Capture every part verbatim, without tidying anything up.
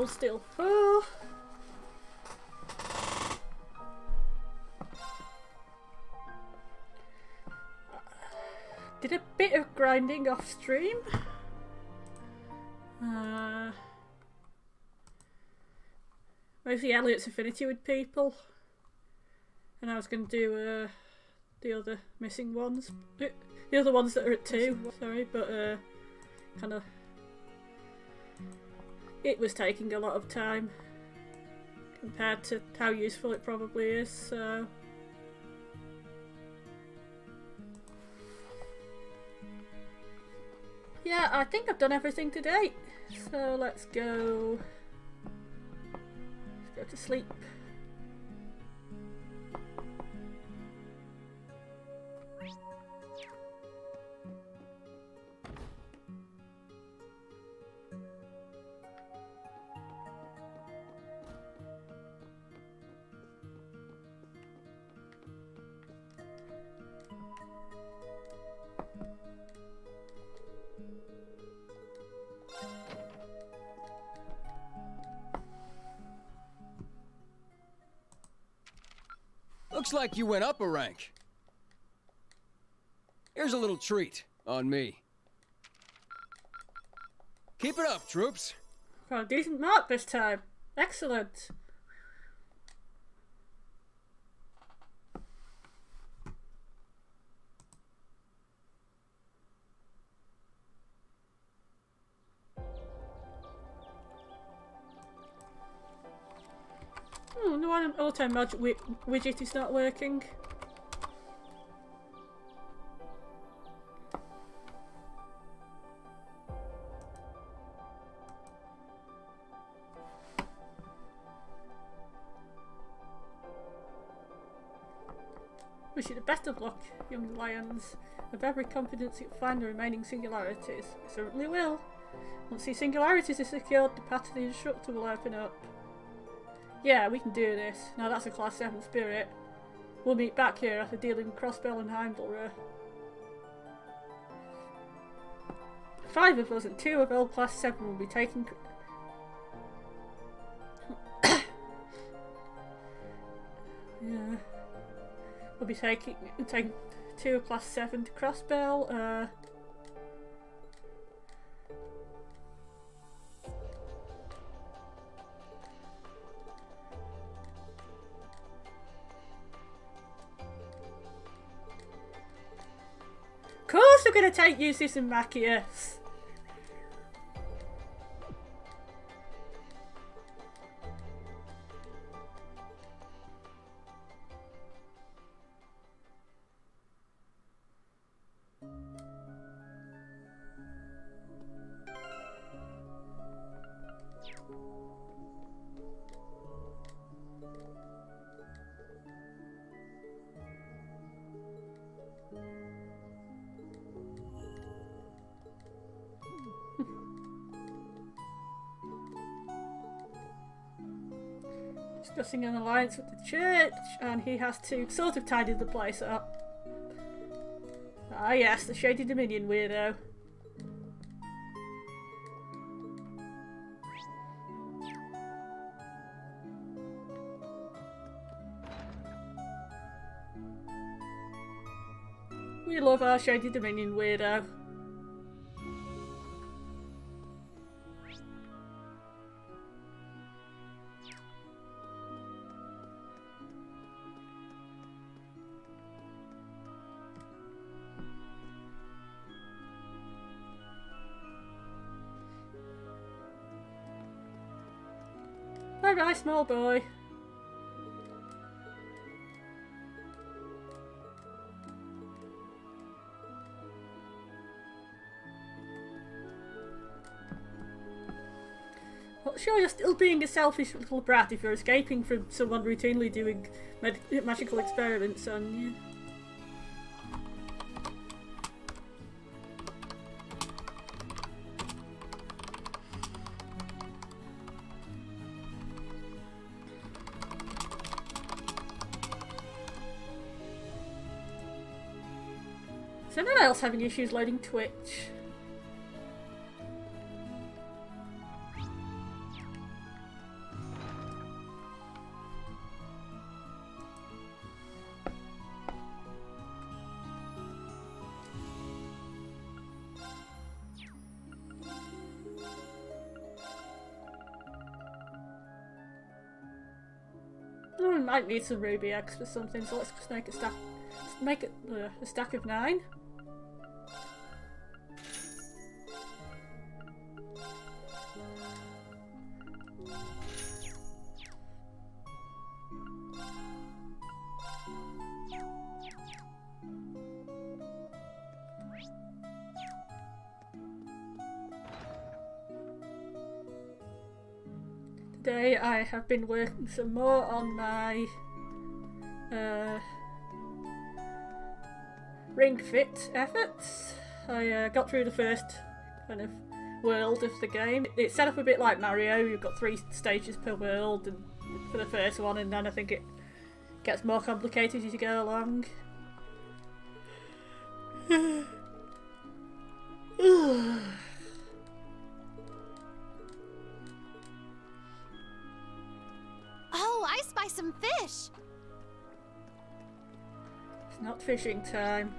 Hold still. Oh. Did a bit of grinding off stream. Uh, mostly Elliot's affinity with people. And I was going to do uh, the other missing ones. The other ones that are at two, sorry, but uh, kind of... It was taking a lot of time compared to how useful it probably is, so... Yeah, I think I've done everything to date. So let's go... Let's go to sleep. Looks like you went up a rank. Here's a little treat on me. Keep it up, troops. Got a decent mark this time. Excellent. Hmm, no one auto magic wi widget is not working. Wish you the best of luck, young lions. I've every confidence you'll find the remaining singularities. You certainly will. Once these singularities are secured, the path to the instructor will open up. Yeah, we can do this. Now that's a class seven spirit. We'll meet back here after dealing with Crossbell and Heimdallr. Five of us and two of old class seven will be taking... yeah. We'll be taking, taking two of class seven to Crossbell. Uh... Of course we're going to take Eustace and Machias. Discussing an alliance with the church, and he has to sort of tidy the place up. Ah yes, the Shady Dominion weirdo. We love our Shady Dominion weirdo. Bye bye, small boy. Well, sure, you're still being a selfish little brat if you're escaping from someone routinely doing mag magical experiments on you. Is anyone else having issues loading Twitch? Oh, we might need some ruby eggs for something, so let's just make a stack. Make it uh, a stack of nine. Today I have been working some more on my uh, Ring Fit efforts. I uh, got through the first kind of world of the game. It's set up a bit like Mario. You've got three stages per world and for the first one, and then I think it gets more complicated as you go along. Oh, I spy some fish! It's not fishing time.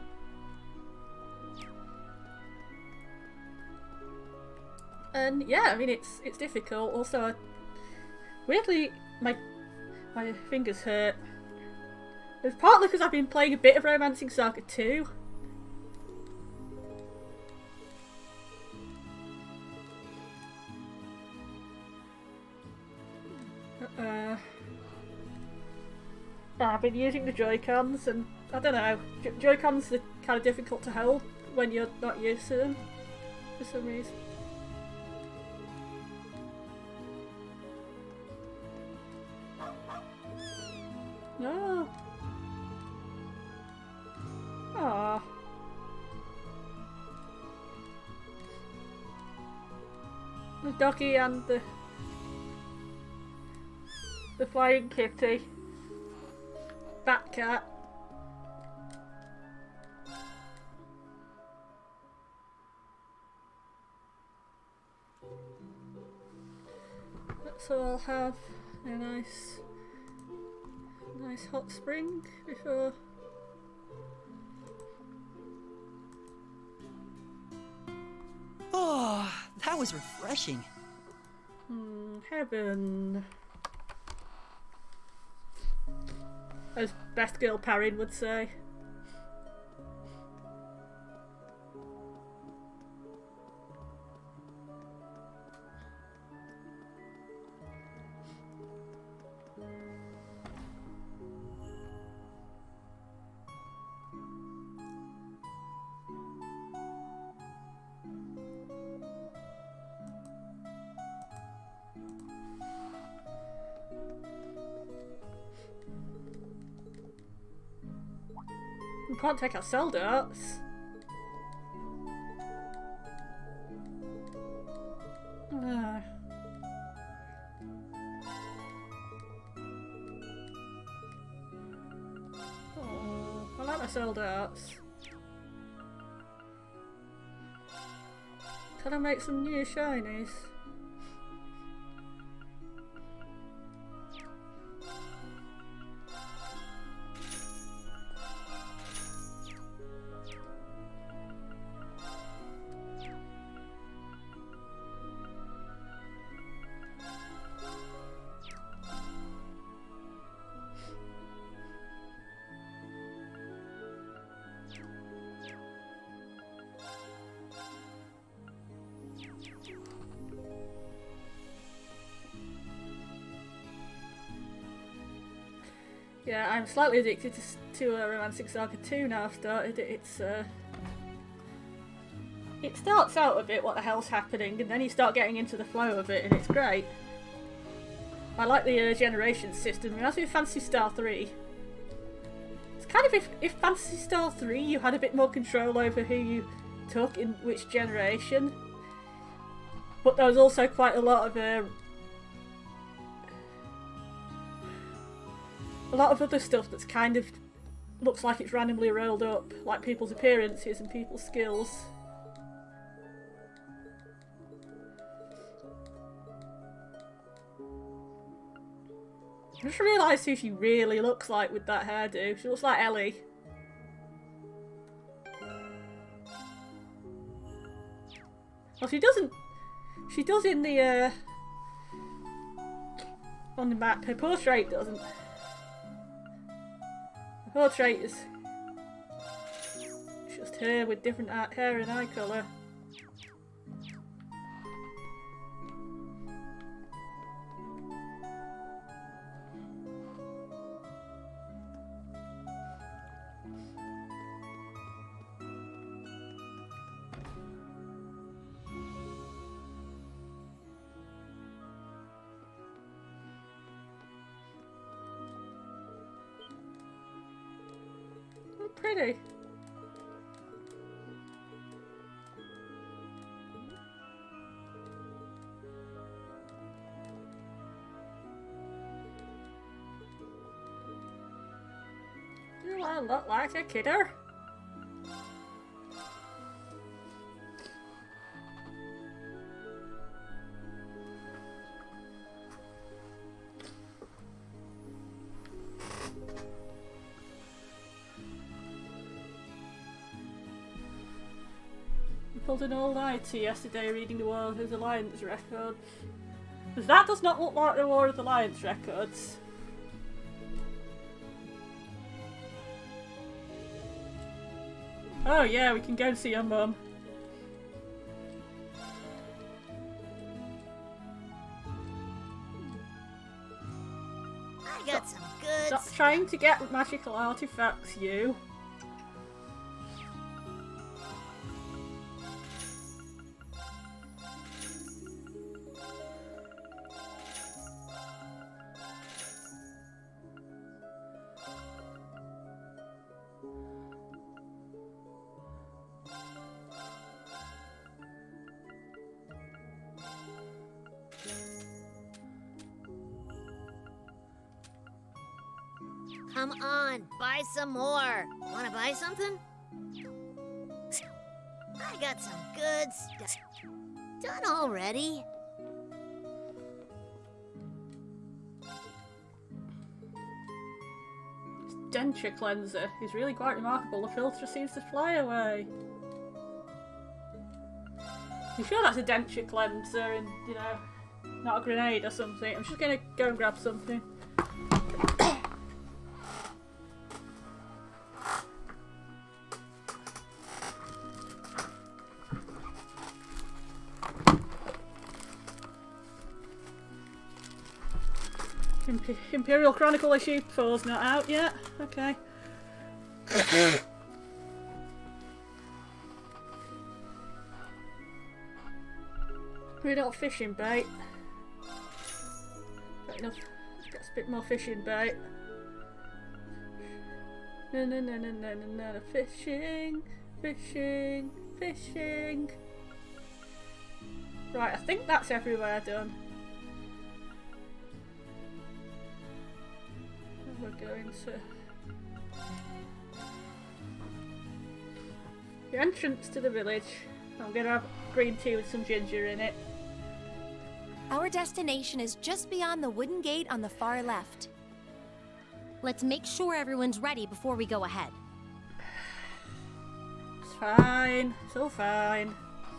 And yeah, I mean it's it's difficult. Also, I, weirdly, my my fingers hurt. It's partly because I've been playing a bit of Romancing Saga two. Uh, I've been using the Joy-Cons, and I don't know, jo Joy-Cons are kind of difficult to hold when you're not used to them for some reason. No. Ah. The doggy and the the flying kitty. Bat cat. So I'll have a nice nice hot spring before Oh, that was refreshing. Hmm, heaven. As Best Girl Perrin would say. We can't take our cell darts. Ah. Oh, I like my cell darts. Can I make some new shinies? Yeah, I'm slightly addicted to, to uh, Romancing Saga two now I've started it. It's, uh... It starts out a bit what the hell's happening, and then you start getting into the flow of it, and it's great. I like the uh, generation system. It reminds me of Phantasy Star three. It's kind of if, if Phantasy Star three you had a bit more control over who you took in which generation. But there was also quite a lot of... Uh, A lot of other stuff that's kind of looks like it's randomly rolled up, like people's appearances and people's skills. I just realised who she really looks like with that hairdo. She looks like Ellie. Well, she doesn't. She does in the uh, on the map. Her portrait doesn't. The portrait is just her with different hair and eye colour. Pretty. Do I look like a kidder? Pulled an all-nighter yesterday reading the War of the Alliance record. Because that does not look like the War of the Alliance records. Oh yeah, we can go and see your mum. I got some good Stop stuff. trying to get magical artifacts, you. Come on, buy some more. Wanna buy something? I got some good stuff. Done already? Denture cleanser is really quite remarkable. The filter seems to fly away. I'm sure that's a denture cleanser and, you know, not a grenade or something. I'm just gonna go and grab something. Imp Imperial Chronicle issue four's not out yet. Okay. We got fishing bait. Got enough. Got a bit more fishing bait. No, no, no, no, no, no, no. Fishing, fishing, fishing. Right, I think that's everywhere done. We're going to the entrance to the village. I'm gonna have green tea with some ginger in it. Our destination is just beyond the wooden gate on the far left. Let's make sure everyone's ready before we go ahead. It's fine. It's all fine.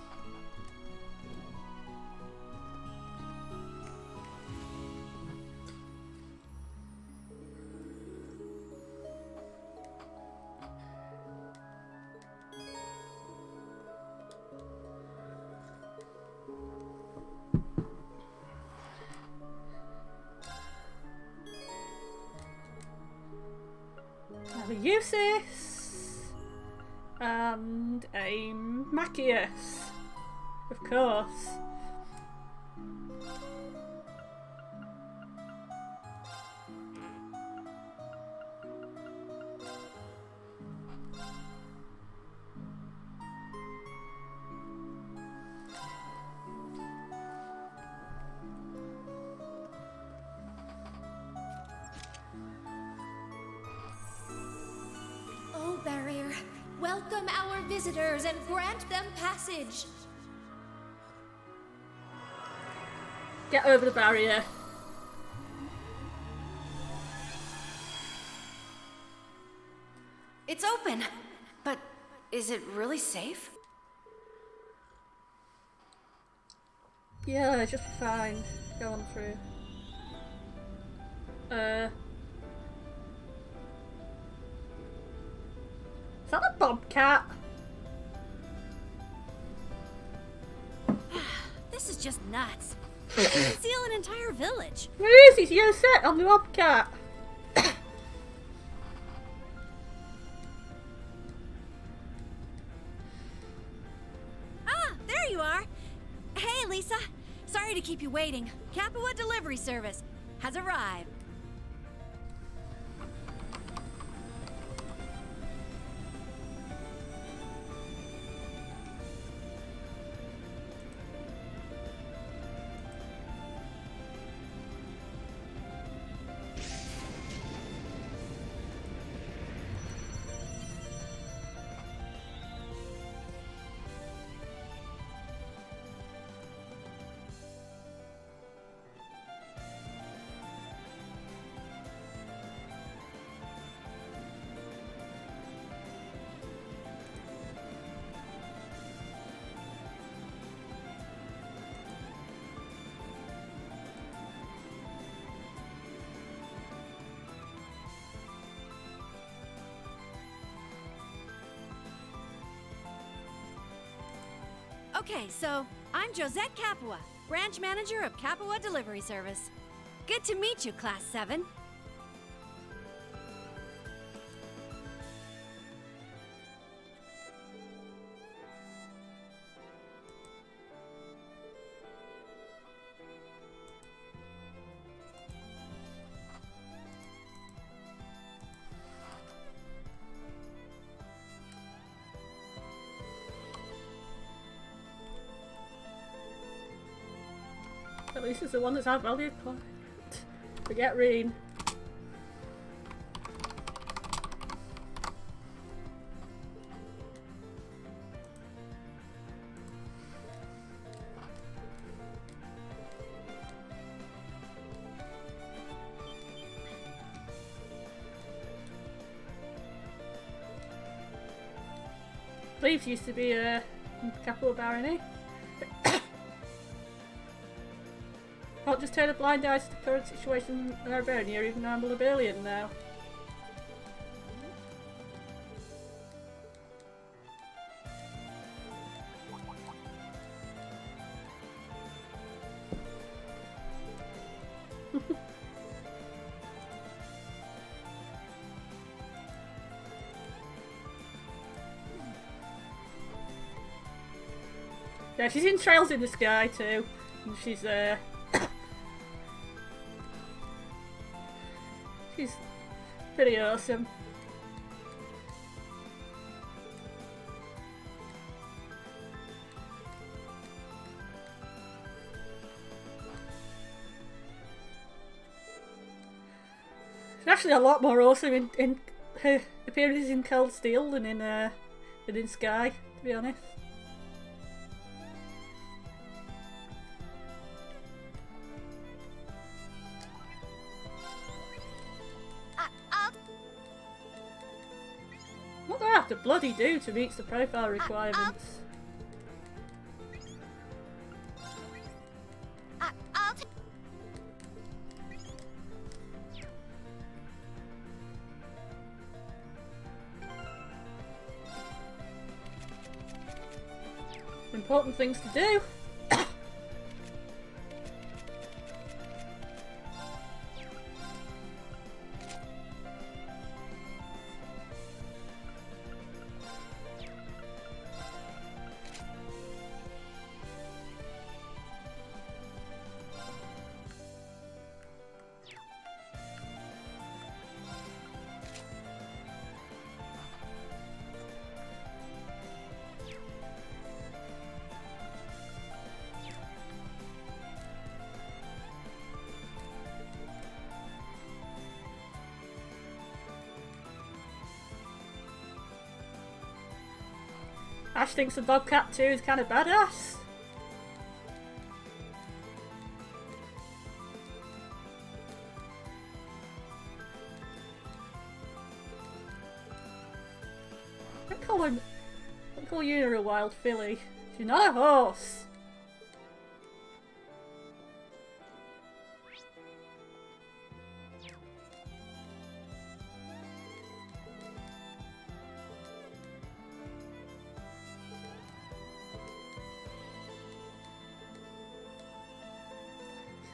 A Eustace and a Machias, of course. Barrier, welcome our visitors and grant them passage. Get over the barrier. It's open, but is it really safe? Yeah, just fine. Go on through. Uh. Is that a bobcat? This is just nuts. You can seal an entire village. Where is he? You're set on the bobcat. Ah, there you are. Hey, Lisa. Sorry to keep you waiting. Capua Delivery Service has arrived. Okay, so I'm Josette Capua, branch manager of Capua Delivery Service. Good to meet you, Class seven. At least it's the one that's our valued client. Forget Reen. Leaves used to be a uh, Capua Barony. Can't just turn a blind eye to the current situation in Arbonia, even though I'm a Liberian now. Yeah, she's in Trails in the Sky too, and she's uh she's pretty awesome. She's actually a lot more awesome in, in her appearances in Cold Steel than in uh than in Sky, to be honest. What do I have to bloody do to reach the profile requirements? I, I'll t Important things to do. Ash thinks the Bobcat two is kind of badass. Don't call him. Don't call you a wild filly. She's not a horse.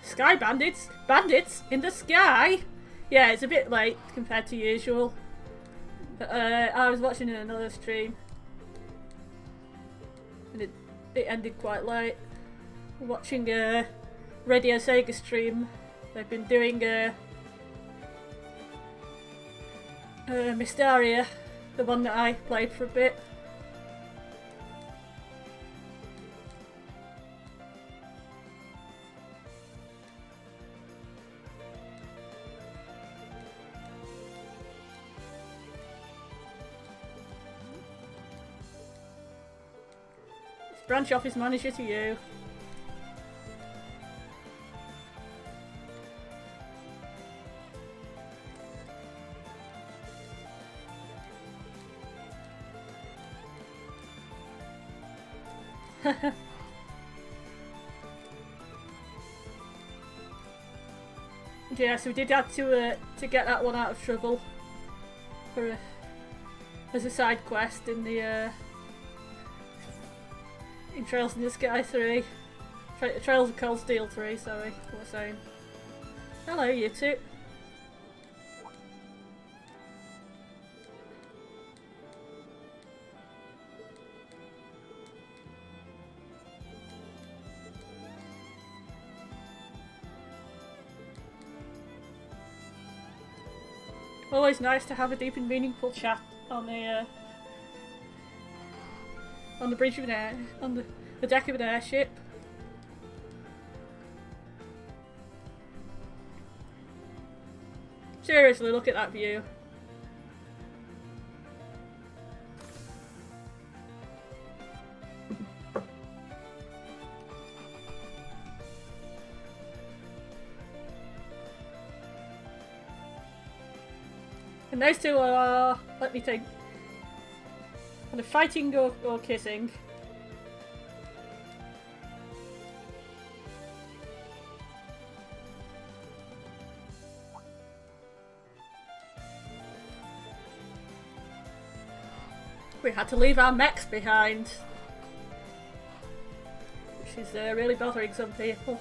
Sky bandits? Bandits in the sky? Yeah, it's a bit late compared to usual. Uh, I was watching another stream. And it, it ended quite late. Watching a Radio Sega stream. They've been doing a... Uh, Mysteria. The one that I played for a bit. Branch office manager to you. Yeah, so we did have to uh, to get that one out of trouble for a, as a side quest in the uh, in Trails in the Sky three. Tra Trails of Cold Steel three, sorry, what was I saying? Hello, you two. Always nice to have a deep and meaningful chat on the uh, on the bridge of an air, on the, the deck of an airship. Seriously, look at that view. And those two are, let me think, kind of fighting or, or kissing. We had to leave our mechs behind, which is uh, really bothering some people.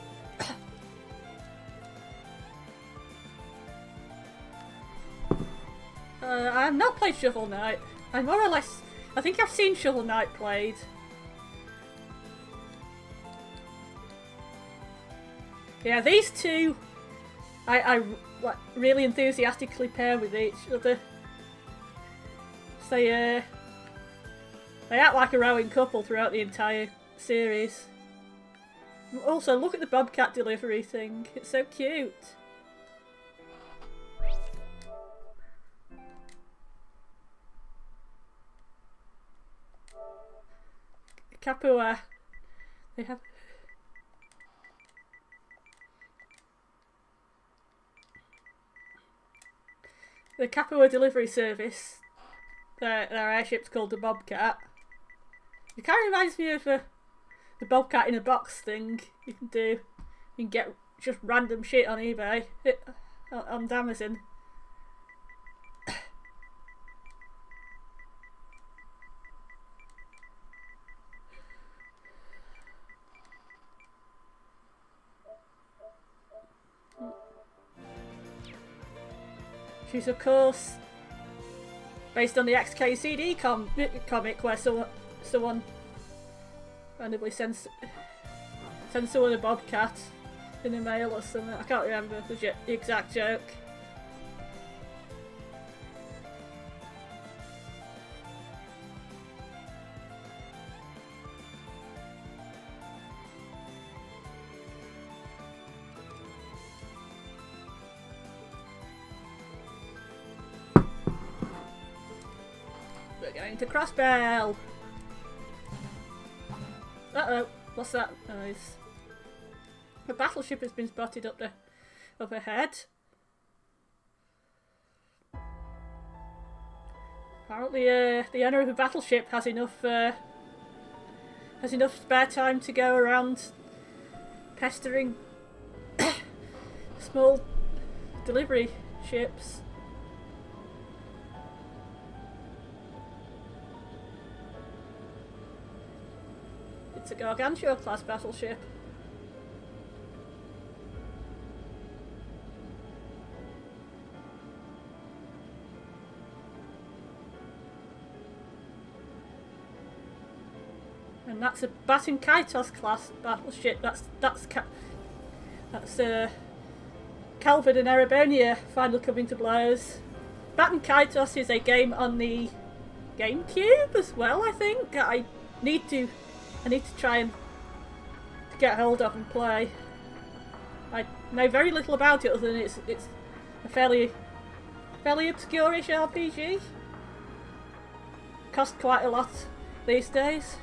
Uh, I have not played Shovel Knight. I more or less... I think I've seen Shovel Knight played. Yeah, these two I, I like, really enthusiastically pair with each other. So, uh, they act like a rowing couple throughout the entire series. Also, look at the Bobcat delivery thing. It's so cute. Capua. They have... The Capua delivery service. Their, their airship's called the Bobcat. It kind of reminds me of uh, the Bobcat in a box thing you can do. You can get just random shit on eBay. It, on Amazon. She's of course based on the X K C D com comic where someone, someone randomly sends, sends someone a Bobcat in the mail or something. I can't remember the, the exact joke. Going to Crossbell! Uh oh, what's that noise? A battleship has been spotted up, the, up ahead. Apparently, uh, the owner of the battleship has enough uh, has enough spare time to go around pestering small delivery ships. It's a Gargantua class battleship. And that's a Baton Kaitos class battleship. That's that's that's uh, Calvin and Erebonia finally coming to blows. Baton Kaitos is a game on the GameCube as well, I think. I need to I need to try and get hold of and play. I know very little about it other than it's it's a fairly fairly obscure-ish R P G. Costs quite a lot these days.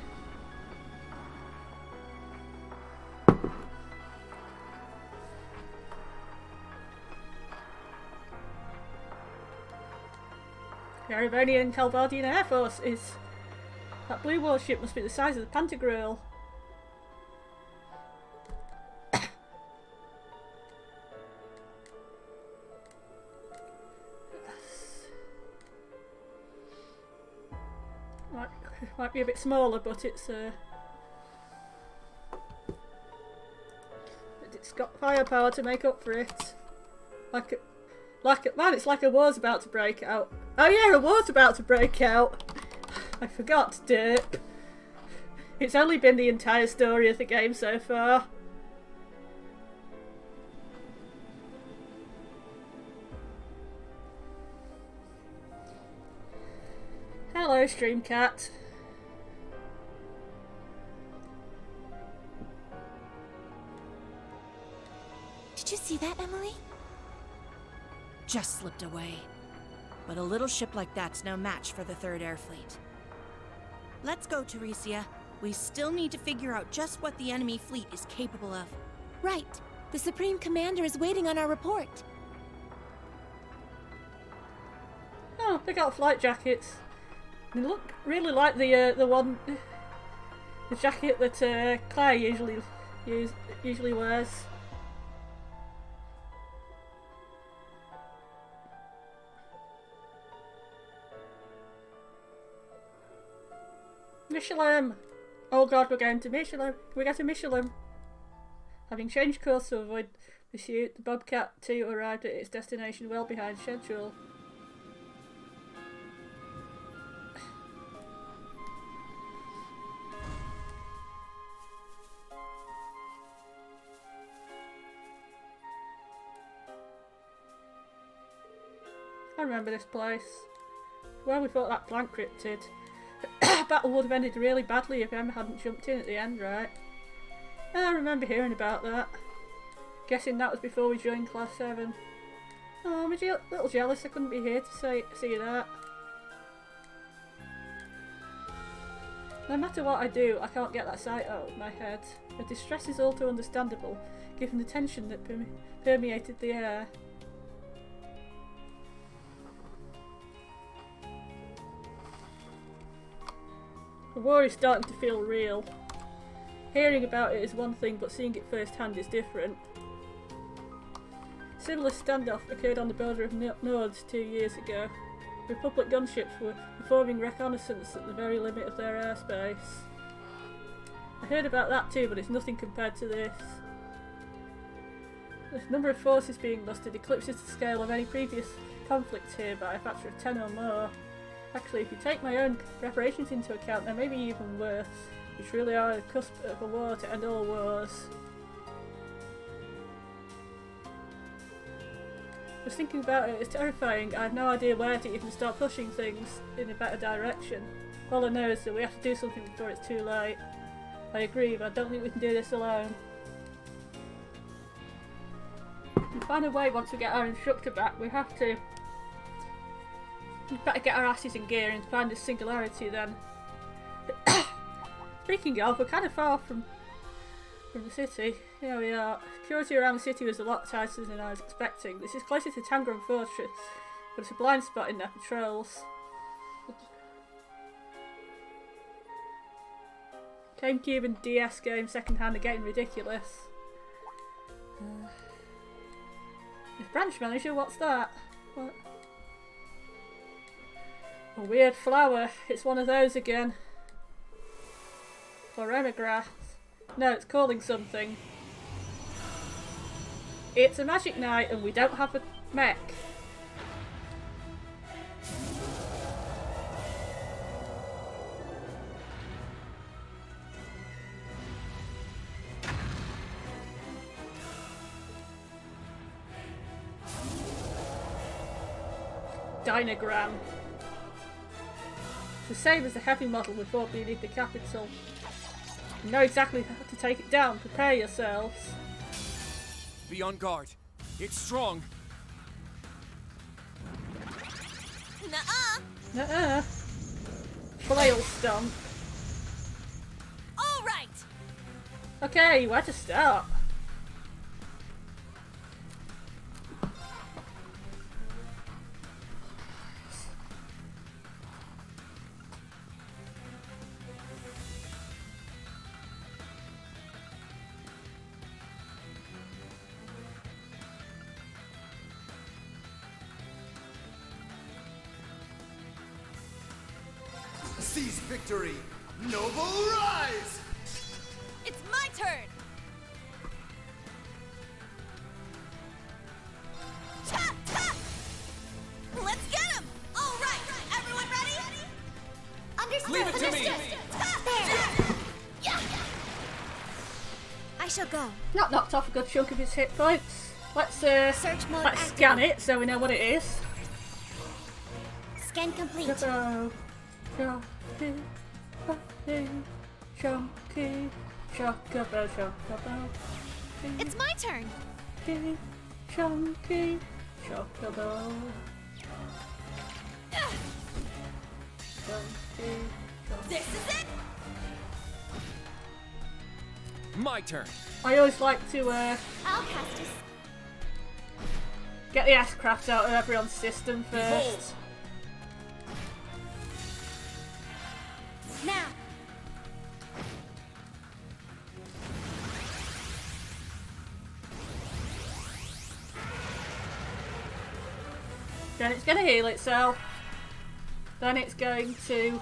The Erebonian Calvardian Air Force is... That blue warship must be the size of the Pantagruel. might, might be a bit smaller, but it's... Uh, it's got firepower to make up for it. Like a... Like a, man, it's like a war's about to break out. Oh yeah, a war's about to break out. I forgot, derp. It's only been the entire story of the game so far. Hello, Streamcat. Did you see that, Emily? Just slipped away. But a little ship like that's no match for the Third Air Fleet. Let's go, Teresia. We still need to figure out just what the enemy fleet is capable of. Right. The Supreme Commander is waiting on our report. Oh, they got flight jackets. They look really like the uh, the one, the jacket that uh, Claire usually use, usually wears. Michelin! Oh god, we're going to Michelin! We got to Michelin! Having changed course to avoid pursuit, the Bobcat two arrived at its destination well behind schedule. I remember this place. Where we fought that plant cryptid. Battle would have ended really badly if Emma hadn't jumped in at the end, right? I remember hearing about that. Guessing that was before we joined Class seven. Oh, I'm a je little jealous I couldn't be here to say, see that. No matter what I do, I can't get that sight out of my head. The distress is all too understandable, given the tension that perme permeated the air. The war is starting to feel real. Hearing about it is one thing, but seeing it firsthand is different. Similar standoff occurred on the border of Nords two years ago. Republic gunships were performing reconnaissance at the very limit of their airspace. I heard about that too, but it's nothing compared to this. The number of forces being mustered eclipses the scale of any previous conflict here by a factor of ten or more. Actually, if you take my own preparations into account, they may be even worse, which really are the cusp of a war to end all wars. Just thinking about it is terrifying. I have no idea where to even start pushing things in a better direction. All I know is that we have to do something before it's too late. I agree, but I don't think we can do this alone. We'll find a way once we get our instructor back. We have to... We better get our asses in gear and find this singularity then. Speaking of, we're kind of far from from the city. Here we are. Security around the city was a lot tighter than I was expecting. This is closer to Tangram Fortress, but it's a blind spot in their patrols. GameCube and D S games second-hand are getting ridiculous. Uh, branch manager, what's that? What? A weird flower. It's one of those again. Floremigrass. No, it's calling something. It's a magic night and we don't have a mech. Dynagram. It's the same as the heavy model we fought beneath the capital. You know exactly how to take it down. Prepare yourselves. Be on guard. It's strong. Nuh-uh. Nuh-uh. Flail stomp. All right. Okay, where to start? Seize victory! Noble rise! It's my turn. Ta, ta. Let's get him. All right. Everyone ready? Understood. Leave it to me. Understood. Ta, There. Yeah. I shall go. Not knocked off a good chunk of his hit points. Let's uh, Search mode let's scan activated. it so we know what it is. Scan complete. Choco, chunky, chunky, chunky, chocobo, chocobo. It's my turn. Chunky, chunky, chocobo. Chunky, This is it. My turn. I always like to uh, I'll cast it. get the S-craft out of everyone's system first. Now. Then it's going to heal itself. Then it's going to...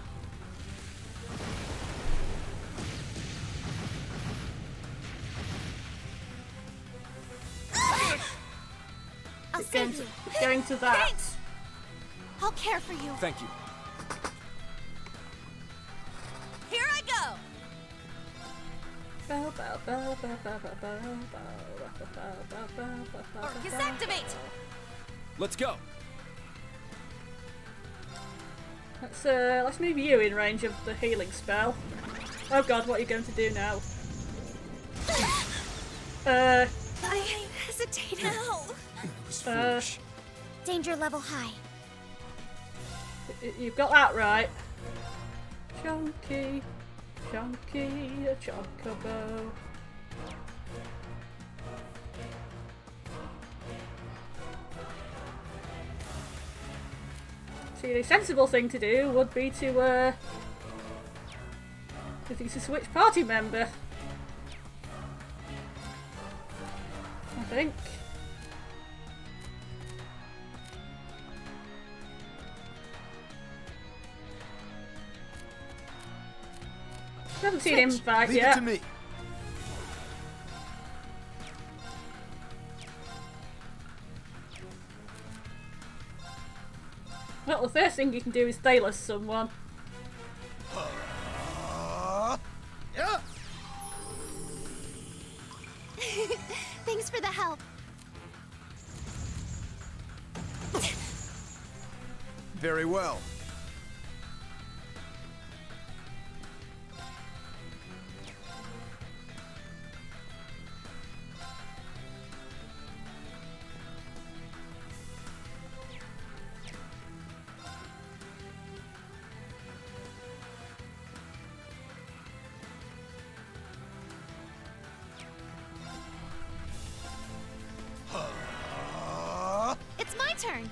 I'll It's going save to, you. it's going to that. Thanks. I'll care for you. Thank you. Here I go. Bow, bow, bow, bow, bow, bow, bow, bow, bow, bow, bow, bow, bow, bow, Orcus bow. activate. Let's go. Let's uh, let's move you in range of the healing spell. Oh god, what are you going to do now? Uh, I hesitate. No. It was Uh, foolish. Danger level high. y- you've got that right. Chunky, chunky, a chocobo. See, the sensible thing to do would be to, uh, if you to switch party member. I think. I haven't seen him fight Leave yet. it to me. Well, the first thing you can do is Thalos someone. Uh, yeah. Thanks for the help. Very well. It's my turn.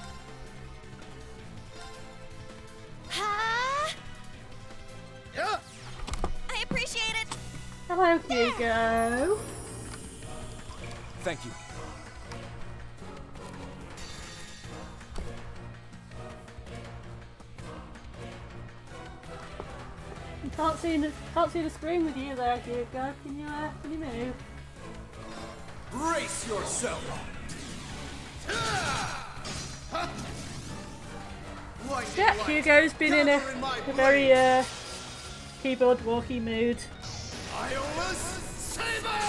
Ha! Yeah. I appreciate it. Hello, Hugo. Thank you. I can't see the can't see the screen with you there, Hugo. Can you uh, can you move? Brace yourself. Lightning Yeah, light. Hugo's been in a, Gather in my a very blade. uh, keyboard walkie mood. Iola's Saber!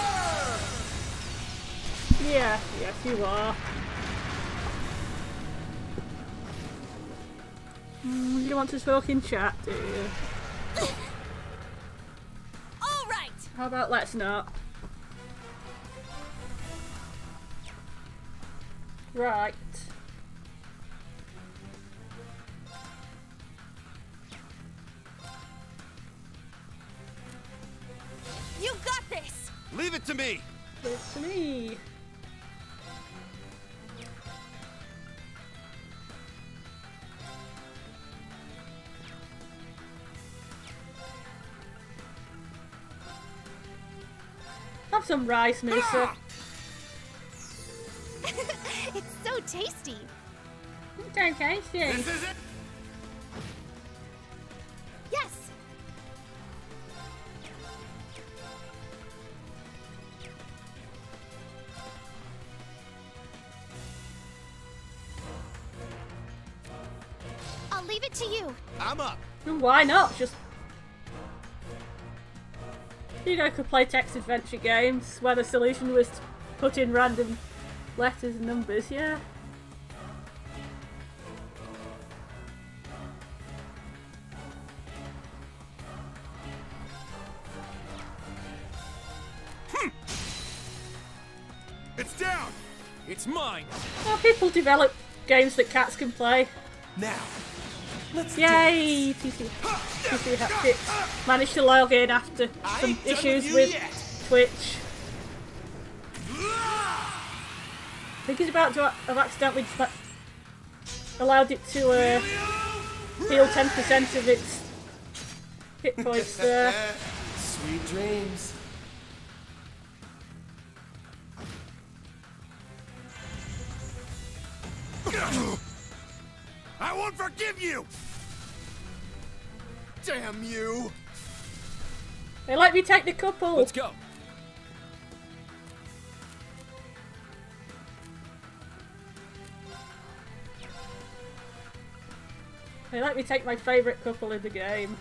Yeah, yes you are. Mm, you want to talk in chat, do you? All right. How about let's not? Right. You got this. Leave it to me! It's me. Have some rice, Noosa. It's so tasty. Okay, okay, This is it! Yes. I'll leave it to you. I'm up! Why not? Just you know, could play text adventure games where the solution was to put in random letters and numbers. Yeah. It's down! It's mine! Well, people develop games that cats can play. Now, let's Yay! P C, P C Hatchet managed to log in after I some ain't done issues with you with yet. Twitch. I think he's about to have accidentally sma- allowed it to uh, heal ten percent of its hit points there. Sweet dreams. I won't forgive you! Damn you! They let me take the couple. Let's go! They let me take my favourite couple in the game.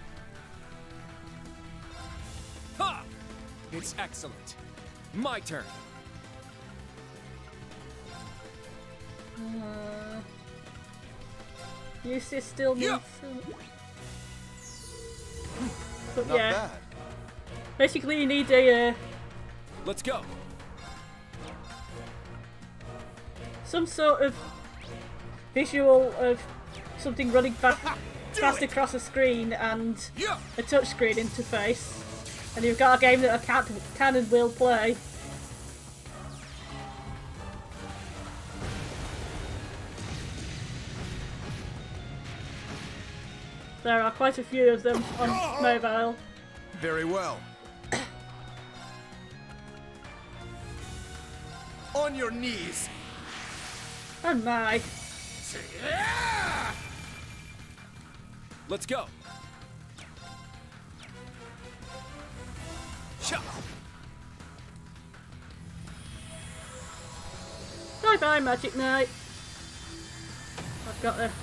Ha! It's excellent. My turn. Uh, Eustace still needs Yeah. some. But Not yeah, bad. basically you need a uh, Let's go. some sort of visual of something running fa- Do fast it. across a screen and Yeah. a touchscreen interface, and you've got a game that I can, can and will play. There are quite a few of them on mobile. Very well. On your knees. Oh my. Yeah! Let's go. Shut Bye bye, Magic Knight. I've got the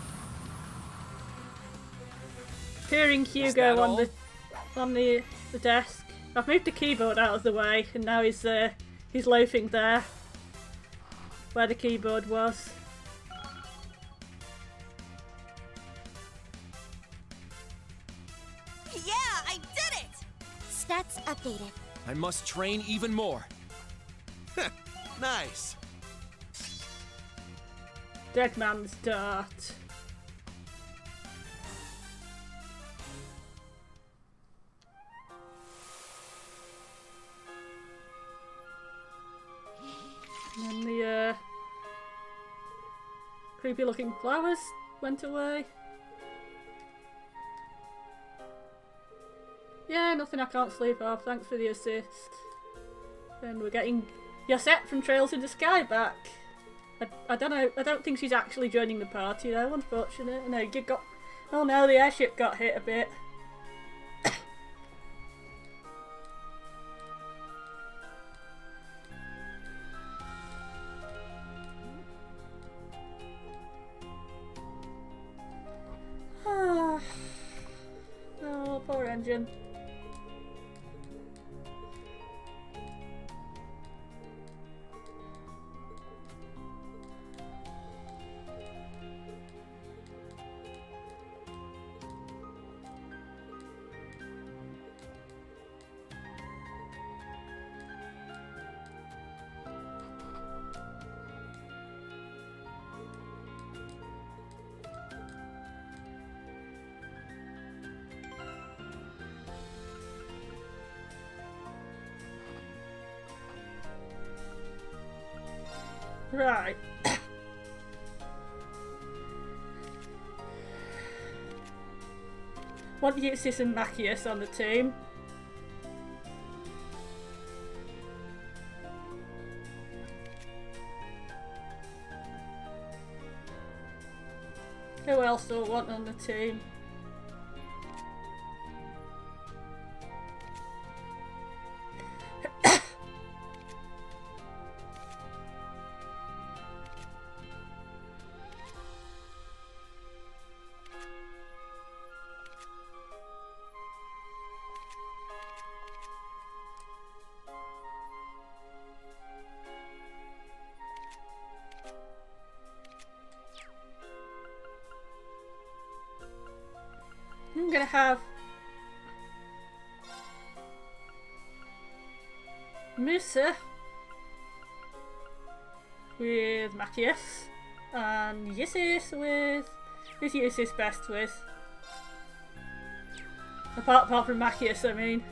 peering that Hugo on all? the on the the desk. I've moved the keyboard out of the way, and now he's uh, he's loafing there where the keyboard was. Yeah, I did it. Stats updated. I must train even more. Nice. Dead man's dart. And then the uh, creepy looking flowers went away. Yeah, nothing I can't sleep off. Thanks for the assist. And we're getting Yasette from Trails in the Sky back. I, I don't know. I don't think she's actually joining the party though. Unfortunate. No, you got. Oh no, the airship got hit a bit. Ah. Oh, poor engine. Right. Want Eustace and Machias on the team. Who else do I want on the team? I'm gonna have Musa with Machias and Eustace with who's Eustace best with? Apart apart from Machias, I mean.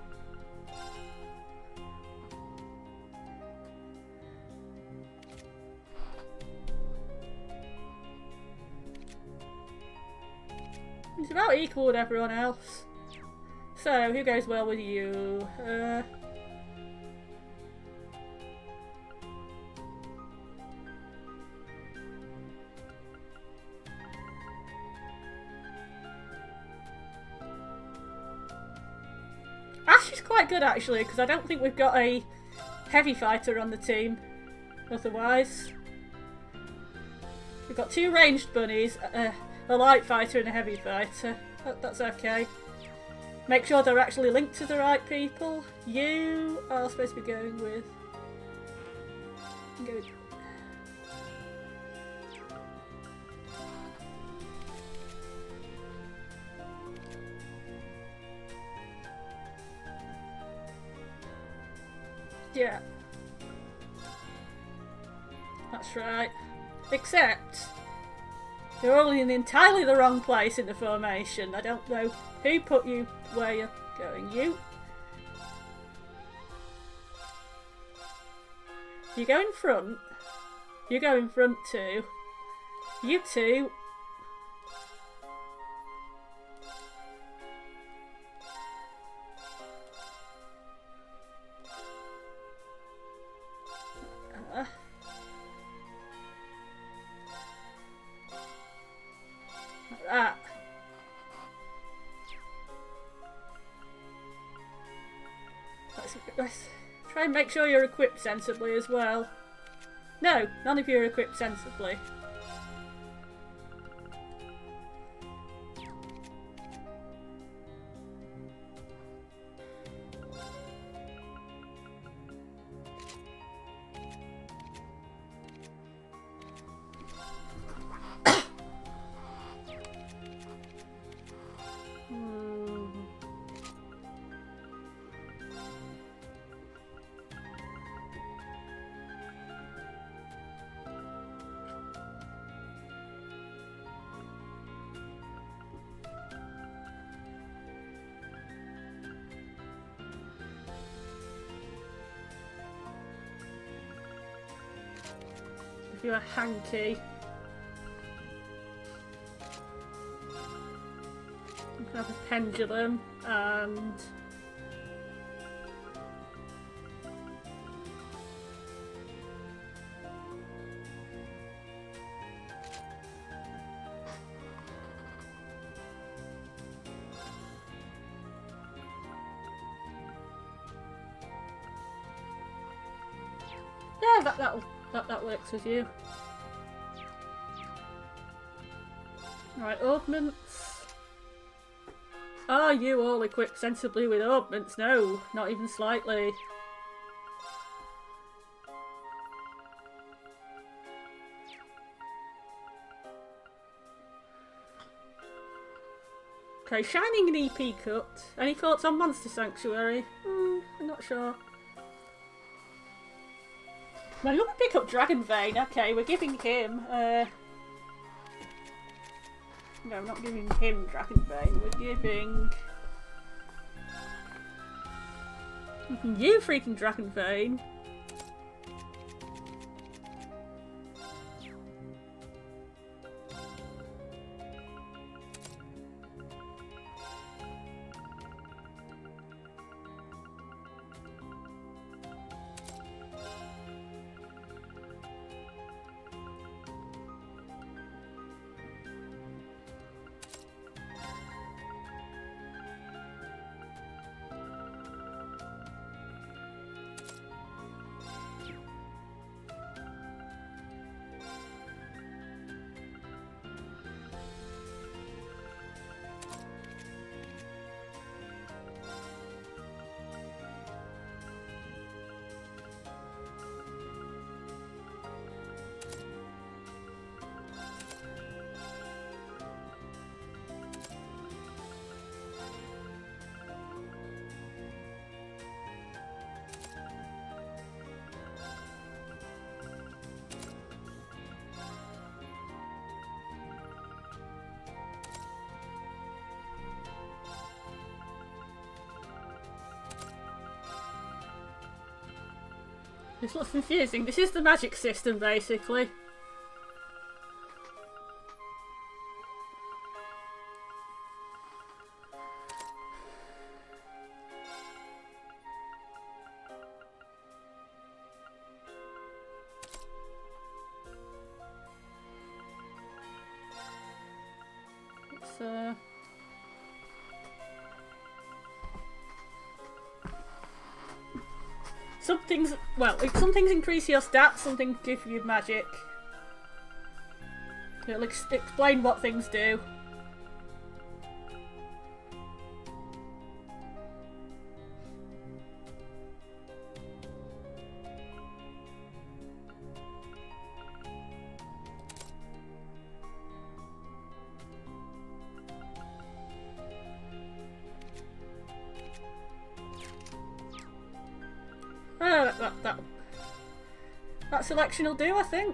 It's about equal with everyone else. So, who goes well with you? Uh, Ash is quite good actually, because I don't think we've got a heavy fighter on the team. Otherwise, we've got two ranged bunnies. Uh, A light fighter and a heavy fighter. That, that's okay. Make sure they're actually linked to the right people. You are supposed to be going with... Go. Yeah. That's right. Except... you're all in entirely the wrong place in the formation. I don't know who put you where you're going. You. You go in front. You go in front too. You two. Uh. That. Let's, let's try and make sure you're equipped sensibly as well. No, none of you are equipped sensibly. You're a hanky. You can have a pendulum and yeah, that that'll That, that works with you. Right, augments. Are you all equipped sensibly with augments? No, not even slightly. Okay, Shining and E P cut. Any thoughts on Monster Sanctuary? Hmm, I'm not sure. Well, you want to pick up Dragon Vein. Okay, we're giving him, uh... no, we're not giving him Dragon Vein. We're giving... you freaking Dragon Vein. This looks confusing. This is the magic system, basically. It's, uh... Some things, well, some things increase your stats, some things give you magic. It'll ex explain what things do. Oh, that, that, that, that selection will do, I think.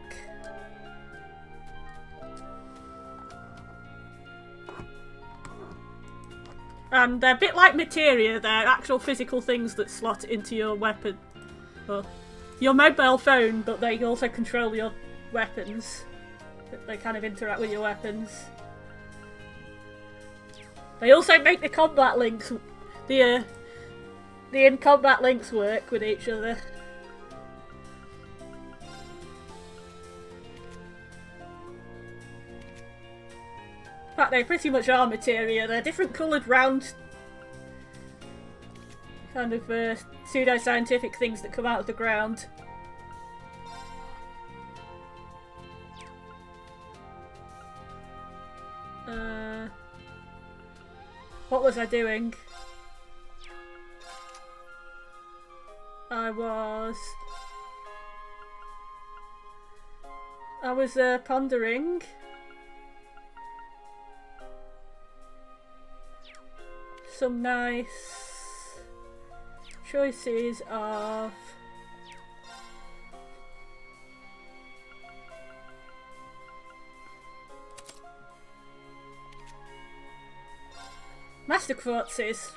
And they're a bit like materia, they're actual physical things that slot into your weapon. Well, your mobile phone, but they also control your weapons. They kind of interact with your weapons. They also make the combat links, the uh, the in-combat links work with each other. In fact, they pretty much are materia. They're different coloured round kind of uh, pseudo-scientific things that come out of the ground. Uh, what was I doing? I was... I was uh, pondering some nice choices of Master Quartzes.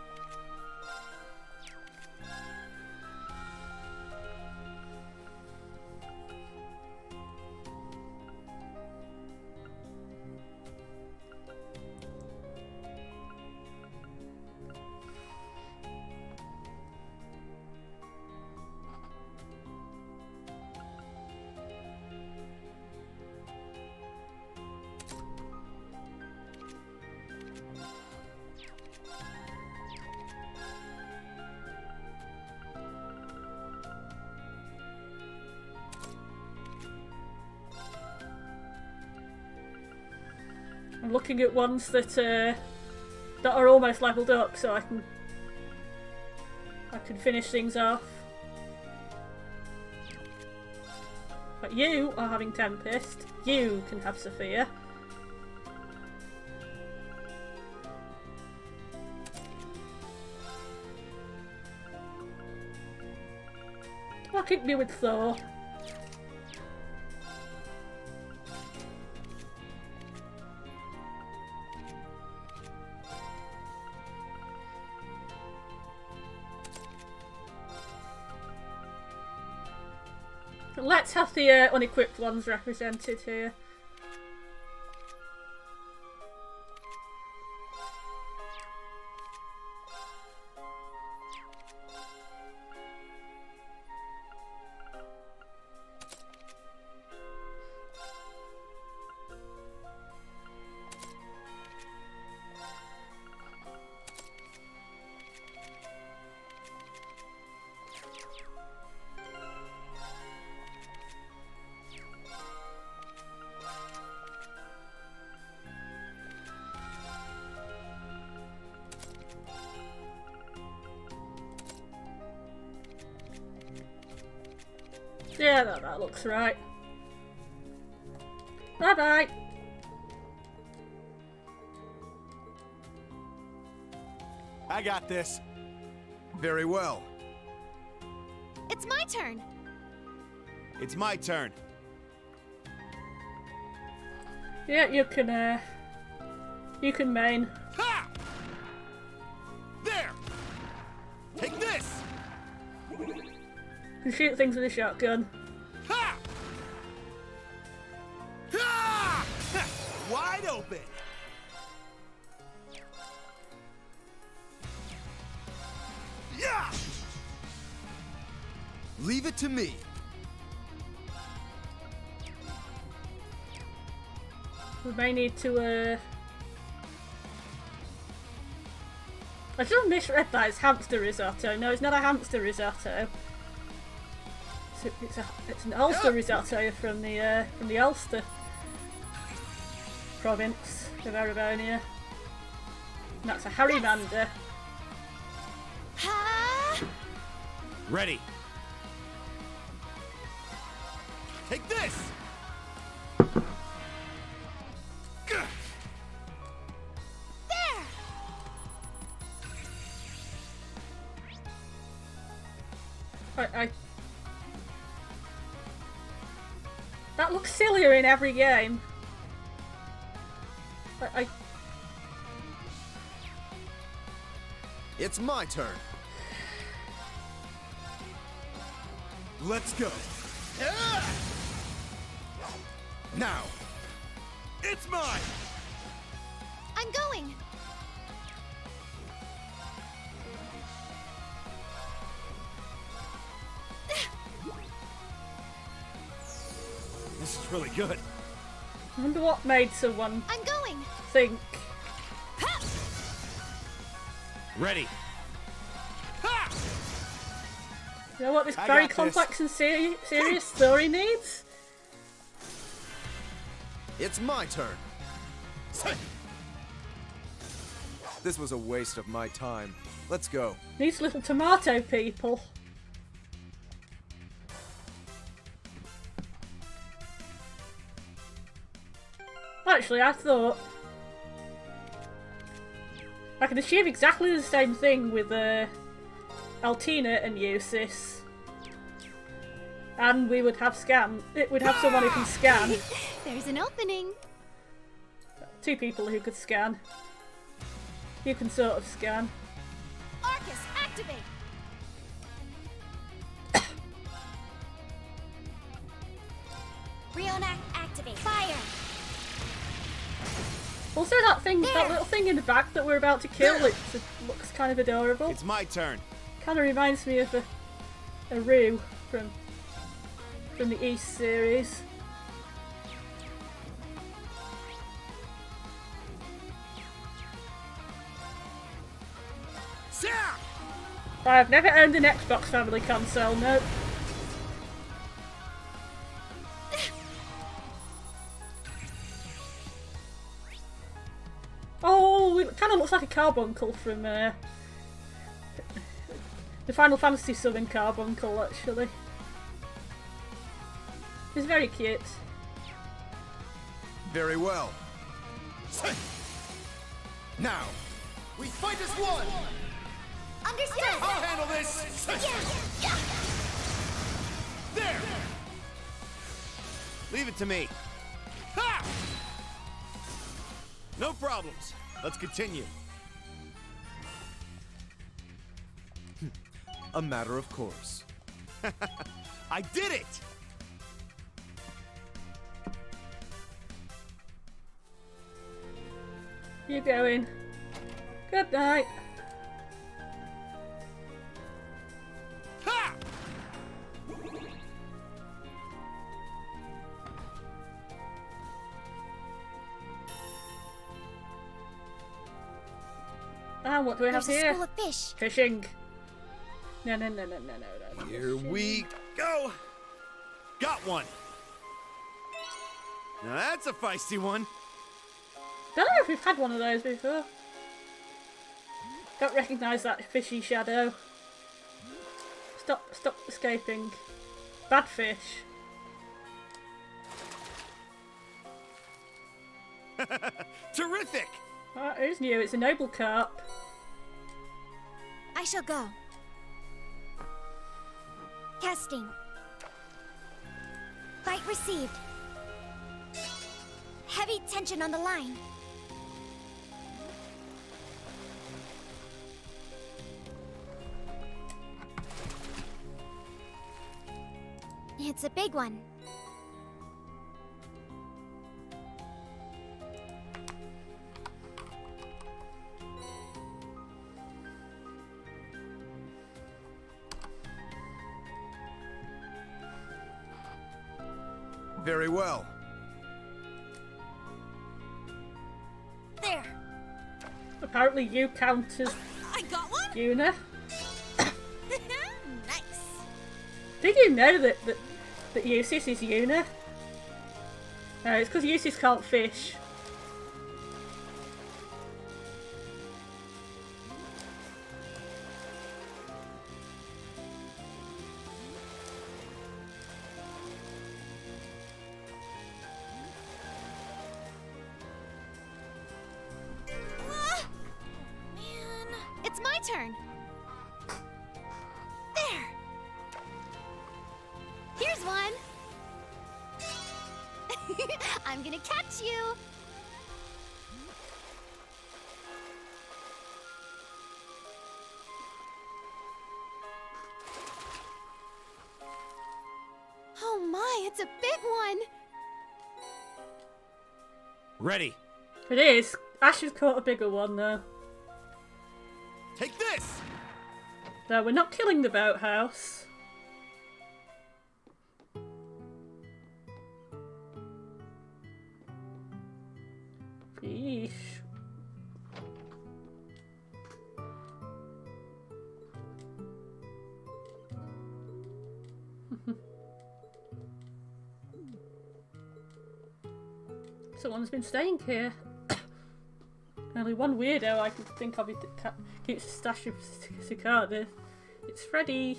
I'm looking at ones that uh, that are almost leveled up, so I can I can finish things off. But you are having Tempest. You can have Sophia. I'll keep me with Thor. Let's have the uh, unequipped ones represented here. Yeah, that, that looks right. Bye bye. I got this. Very well. It's my turn. It's my turn. Yeah, you can, uh... you can main. Ha! There! Take this! can shoot things with a shotgun. Ha! Ha! Wide open. Yeah! Leave it to me. We may need to, uh... I just misread that as hamster risotto. No, it's not a hamster risotto. It's, a, it's, a, it's an Ulster risotto from the, uh, from the Ulster province of Erebonia. And that's a harrymander. Ready. Take this! There! I, I... That looks sillier in every game. I... I... It's my turn. Let's go. Ah! Now, it's mine. I'm going. This is really good. I wonder what made someone I'm going. think. Ready. Ha! You know what this I very got this. complex and seri serious story needs? It's my turn. This was a waste of my time. Let's go. These little tomato people. Actually, I thought I can achieve exactly the same thing with uh, Altina and Eusis, and we would have scan. It would have someone who can scan. There's an opening. Two people who could scan. You can sort of scan. Arcus, activate. Rionac, activate. Fire. Also, that thing, that There. little thing in the back that we're about to kill, it just looks kind of adorable. It's my turn. Kind of reminds me of a, a Rue from from the East series. I've never owned an Xbox family console, no. Oh, it kind of looks like a carbuncle from uh, the Final Fantasy Southern Carbuncle, actually. It's very cute. Very well. Now, we fight as one. Understood! I'll handle this. Yeah! Yeah! There. Leave it to me. Ha! No problems. Let's continue. A matter of course. I did it! You going? Good night. Ha! Ah, what do we have There's a here? school of fish. Fishing. No, no, no, no, no, no, no. Here we go. Got one. Now that's a feisty one. Don't know if we've had one of those before. Don't recognise that fishy shadow. Stop, stop escaping. Bad fish. Terrific. Oh, who's new? It's a noble carp. I shall go. Casting. Bite received. Heavy tension on the line. It's a big one. Very well. There. Apparently you count as I got one. Yuna. Nice. Did you know that that, that Eustace is Yuna? No, it's because Eustace can't fish. Ah, man. It's my turn. There. Here's one. I'm gonna catch you. Oh my, it's a big one. Ready. It is. Ash has caught a bigger one though. Take this! No, we're not killing the boathouse. Yeesh. Someone's been staying here. Only one weirdo I can think of that ca- keeps a stash of cicadas. It's Freddy.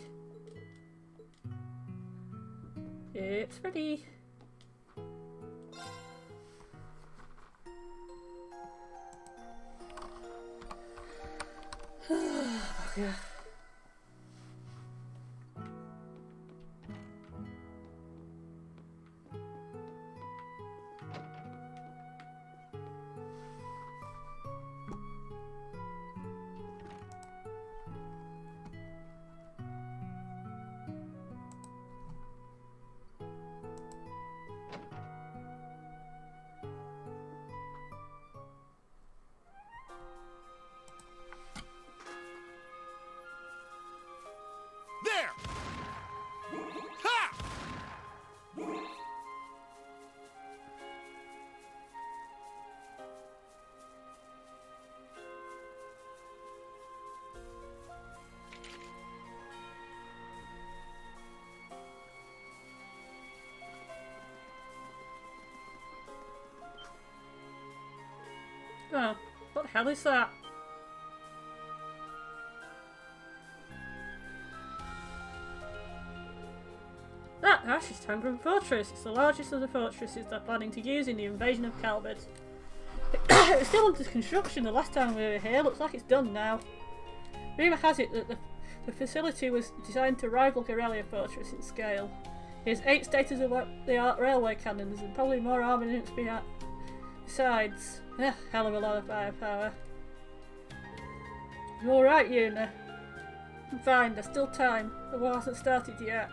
It's Freddy. Okay. There! Ha! Oh, what the hell is that? That Ash is Tangram Fortress. It's the largest of the fortresses they're planning to use in the invasion of Calbid. It was still under construction the last time we were here. Looks like it's done now. Rumour has it that the, the facility was designed to rival Corellia Fortress in scale. It has eight state-of-the-art railway cannons and probably more armaments behind. Besides, a hell of a lot of firepower. You alright, Yuna? I'm fine, there's still time. The war hasn't started yet.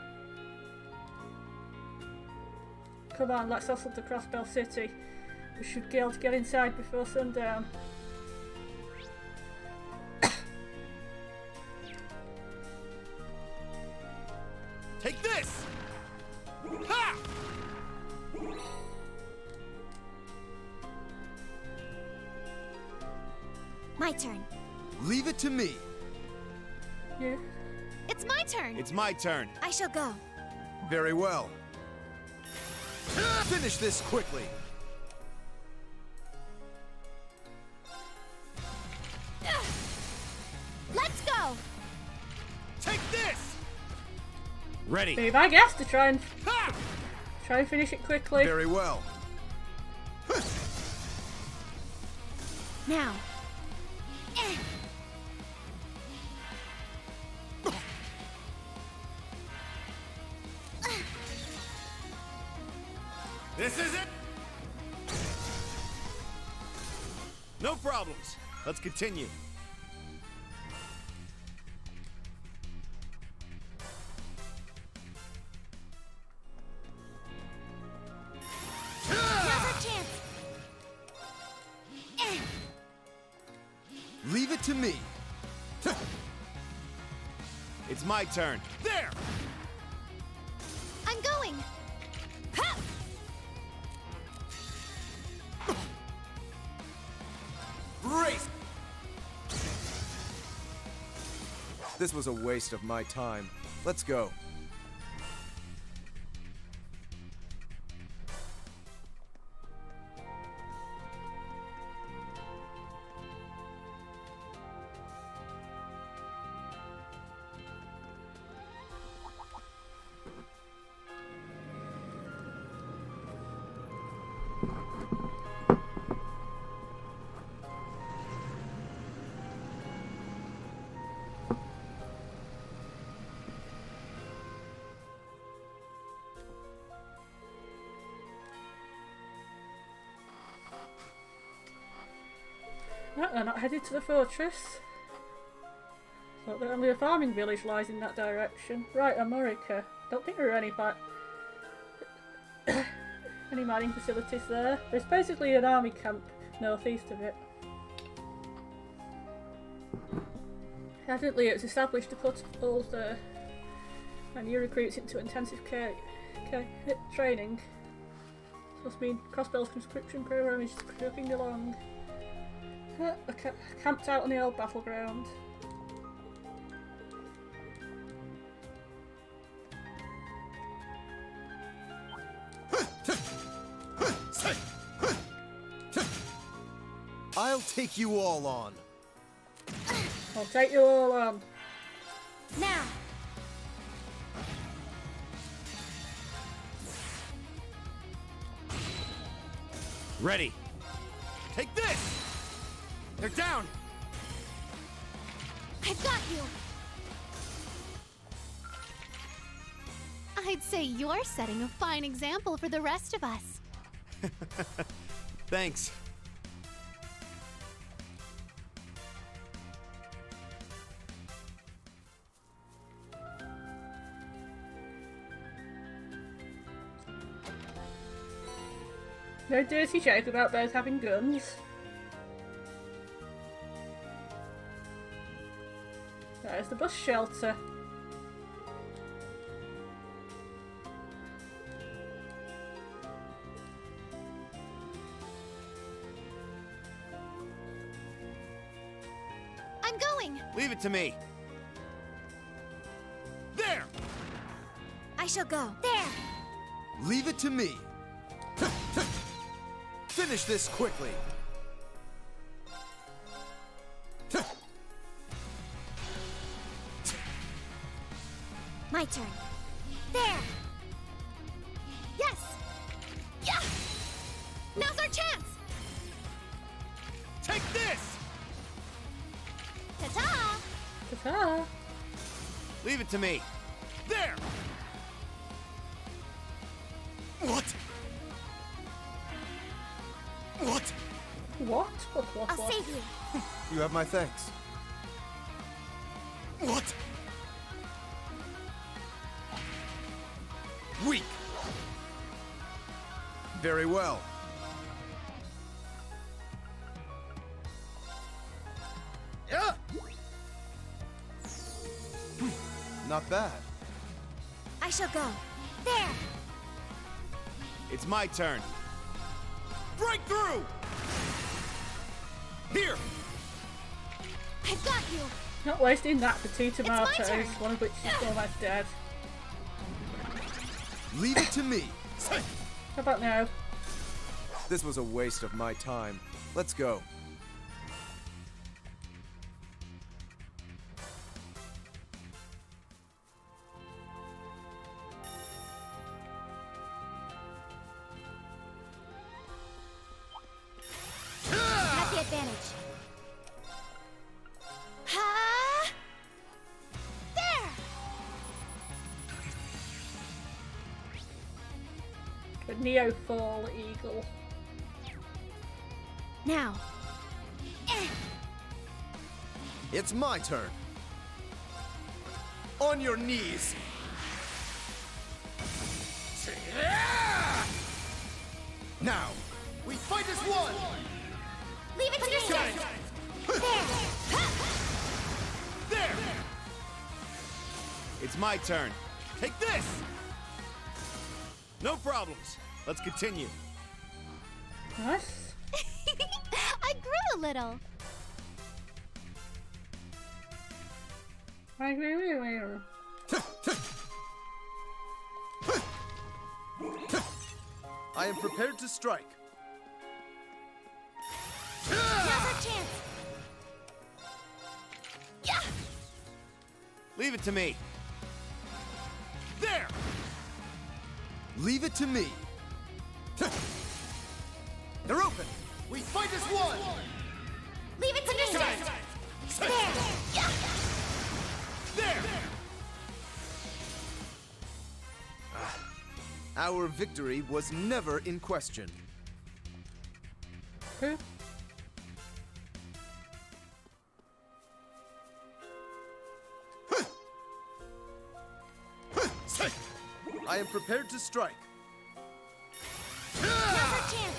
Come on, let's hustle to Crossbell City. We should be able to get inside before sundown. Take this! Ha! My turn. Leave it to me. Yeah. It's my turn. It's my turn. I shall go. Very well. Finish this quickly. Let's go. Take this! Ready. Be my guess to try and Ha! try and finish it quickly. Very well. Now. Eh. This is it! No problems. Let's continue. to me. It's my turn. There! I'm going! Ha! Race! This was a waste of my time. Let's go. No, they're not headed to the fortress. Thought that only a farming village lies in that direction. Right, Amorica. Don't think there are any fi- any mining facilities there. There's basically an army camp northeast of it. Evidently it was established to put all the new recruits into intensive care, care training. This must mean Crossbell's conscription program is trucking along. Uh, ca camped out on the old battleground. I'll take you all on. I'll take you all on. Now! Ready. Take this! They're down! I've got you! I'd say you're setting a fine example for the rest of us. Thanks. No dirty joke about bears having guns. There's the bus shelter. I'm going! Leave it to me. There! I shall go. There! Leave it to me. Finish this quickly. My turn. There! Yes! Yeah! Now's our chance! Take this! Ta-ta! Ta-ta! Leave it to me. There! What? What? What? What? What? I'll what? save you. You have my thanks. What? Weak. Very well. Yeah. Not bad. I shall go. There! It's my turn. Break through! Here! I've got you! Not wasting that for two my tomatoes, turn. one of which is almost dead. Leave it to me. How about now? This was a waste of my time. Let's go. Have the advantage. Ha! There! The Neofall Eagle. Now. Eh. It's my turn. On your knees. Now, we fight as one. Leave it to me! There! It's my turn. Take this! No problems. Let's continue. Nice. I grew a little. I agree with you. I am prepared to strike. Now's our chance. Yeah. Leave it to me. There! Leave it to me. They're open. We fight as one. Leave it to me. There. Yeah. There! Our victory was never in question. Who? I am prepared to strike. Now's our chance.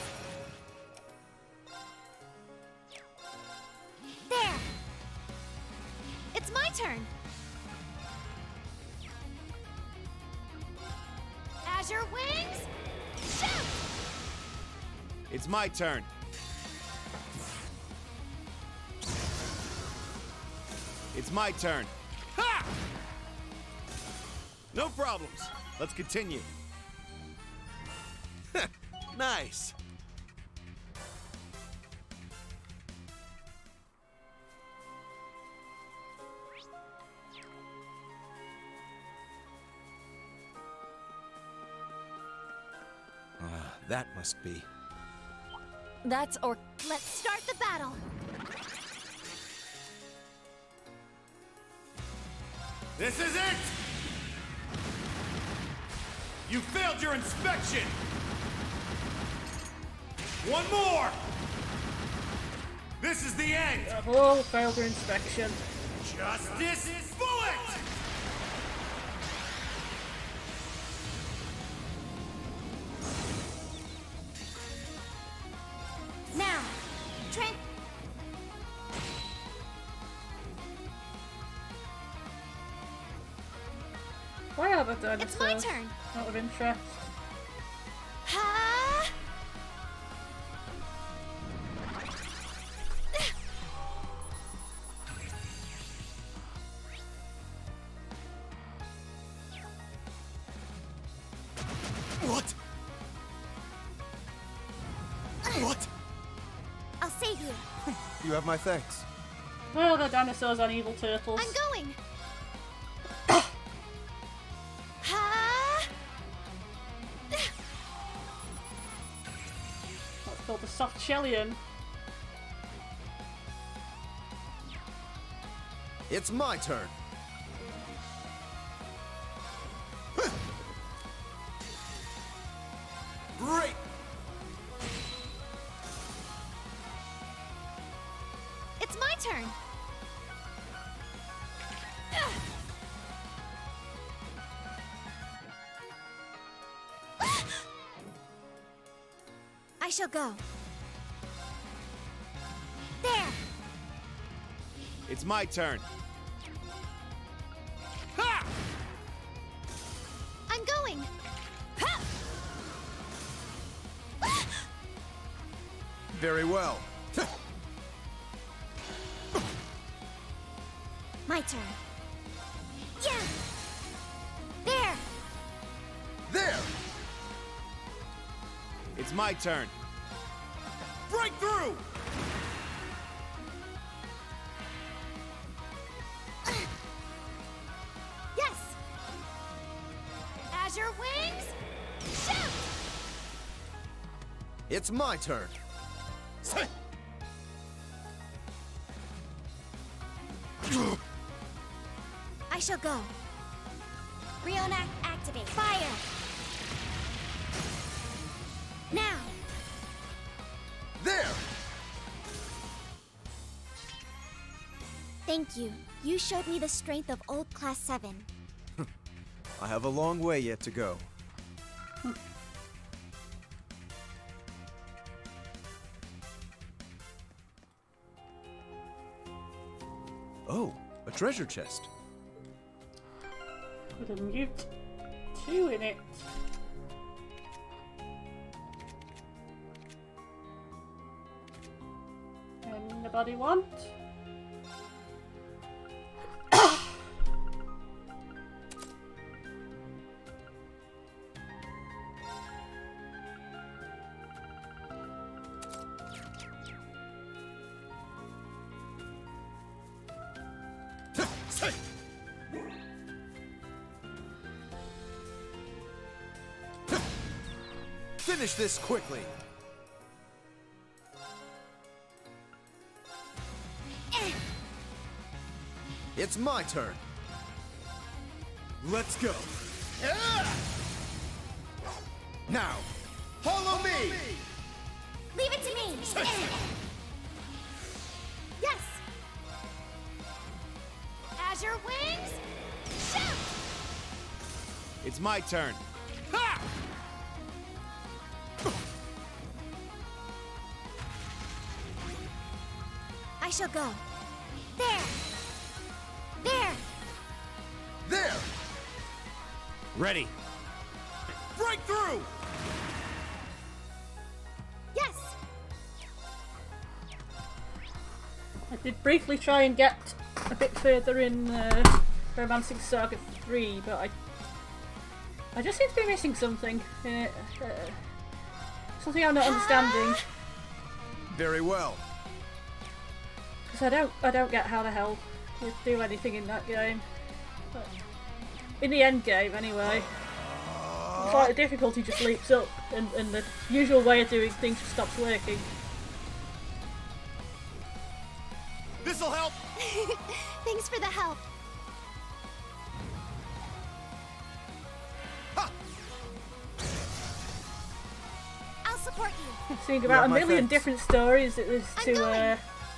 There. It's my turn. Azure wings. Shoot! It's my turn. It's my turn. Ha! No problems. Let's continue. Nice. Ah, that must be. That's or. Let's start the battle. This is it! You failed your inspection! One more! This is the end! Oh, failed your inspection. Justice Bullet! Now, Trent. Why are the dinosaurs? It's my turn. Out of interest. Ha! What? What? I'll save you. You have my thanks. Oh, the dinosaurs on evil turtles. I'm going. Ha! That's called the soft shellion. It's my turn. Great! It's my turn. I shall go. There. It's my turn. Ha! I'm going. Ha! Very well. My turn. Yeah. There. There! It's my turn. Break through! Yes. Azure wings. Shoot. It's my turn. I shall go. Rionac activate. Fire. Now. There! Thank you. You showed me the strength of old Class seven. I have a long way yet to go. Oh, a treasure chest. With a mute two in it. Anybody want? Finish this quickly. It's my turn. Let's go. Now, follow me. Leave it to me! Yes! Azure wings! Shoot! It's my turn. Ha! I shall go. There! There! There. Ready. Break through! Yes! I did briefly try and get a bit further in uh, Romancing Saga three, but I I just seem to be missing something in it. Uh, something I'm not understanding. Very well. Because I don't, I don't get how the hell you do anything in that game. But in the end game, anyway. It's like the difficulty just leaps up, and, and the usual way of doing things just stops working. This'll help. Thanks for the help. Ha! I'll support you. Seeing You about a have my million thanks. different stories it was I'm to going. uh,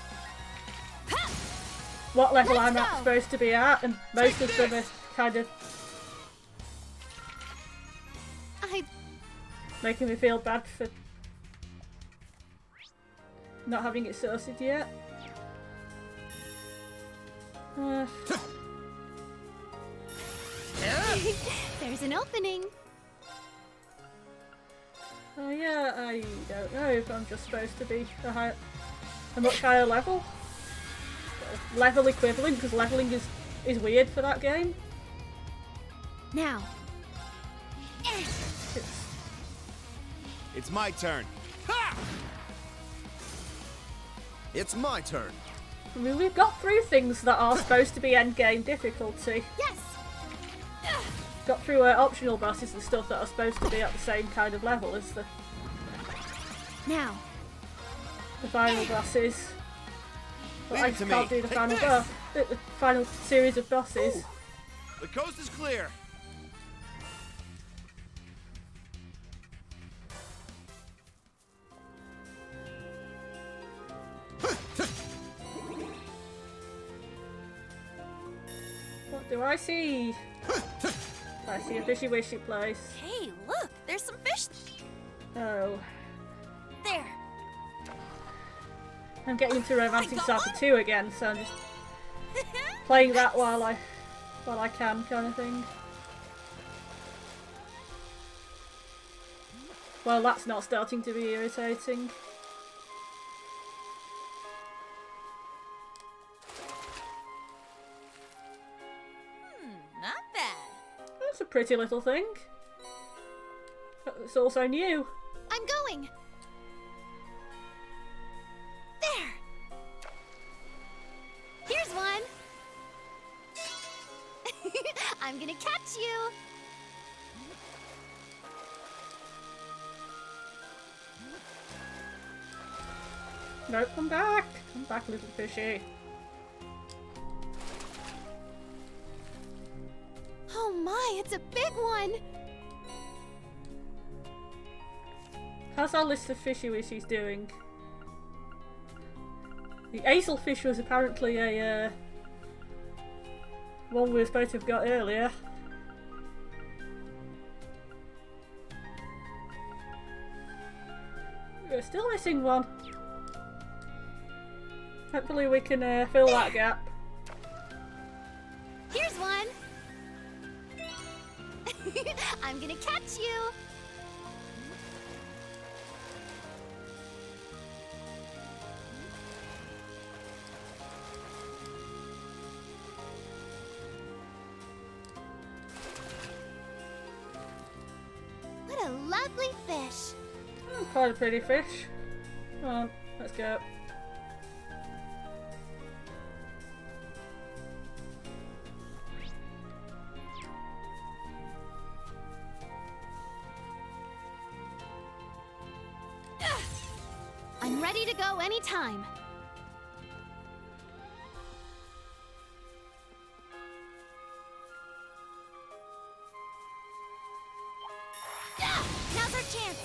what level Let's I'm not go. supposed to be at, and most Take of them are this. kind of I... making me feel bad for not having it sorted yet. Uh, There's an opening. oh yeah, I don't know if I'm just supposed to be a, high, a much higher level. Level equivalent, because leveling is, is weird for that game. Now. It's, It's my turn. Ha! It's my turn. I mean, we've got through things that are supposed to be endgame difficulty. Yes! Got through uh, optional bosses and stuff that are supposed to be at the same kind of level as the, Now. the final bosses. But Leave I it to can't me. do the Take final this. boss, the, the final series of bosses. The coast is clear. What do I see? I see a fishy wishy place. Hey, look, there's some fish. Oh. There. I'm getting into Romancing I got Saga one. two again, so I'm just playing that while I while I can, kind of thing. Well, that's not starting to be irritating. Hmm, not bad. That's a pretty little thing. But it's also new. I'm going. There. Here's one. I'm gonna catch you. No, come back! Come back, little fishy. Oh my, it's a big one. How's our list of fishy wishies doing? The Azelfish was apparently a uh, one we were supposed to have got earlier. We're still missing one. Hopefully we can uh, fill that gap. I'm gonna catch you! What a lovely fish! Oh, quite a pretty fish. Come on, let's go. I'm ready to go anytime. Now's our chance.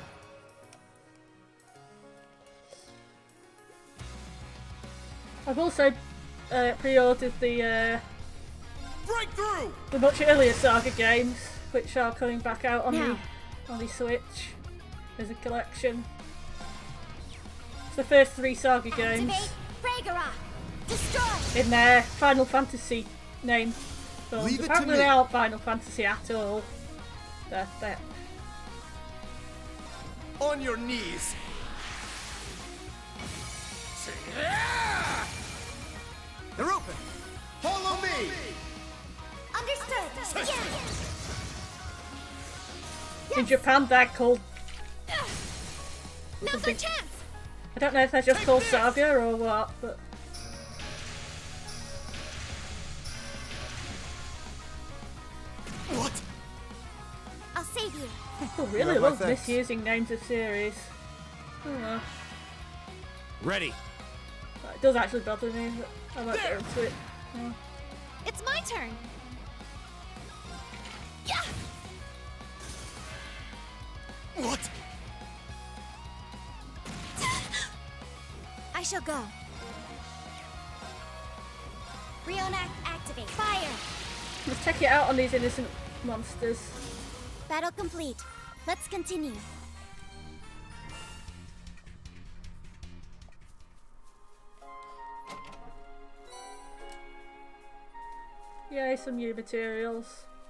I've also uh, pre-ordered the uh, Breakthrough! the much earlier Saga games, which are coming back out on Now. the on the Switch as a collection. It's the first three Saga games Activate Fragora. Destroy. in their Final Fantasy name. films. Leave it to Apparently me. they aren't Final Fantasy at all. They're, they're, On your knees! They're open! Follow me! Understood. Yeah. in Japan they're called, Now's our chance. I don't know if they're just called Saga or what, but What? I'll save you. people You really have my love thanks. misusing names of series. I don't know. Ready. It does actually bother me, but I won't get into it. Yeah. It's my turn. Yeah. What? I shall go. Rionac activate. Fire. Let's take it out on these innocent monsters. Battle complete. Let's continue. Yay, some new materials.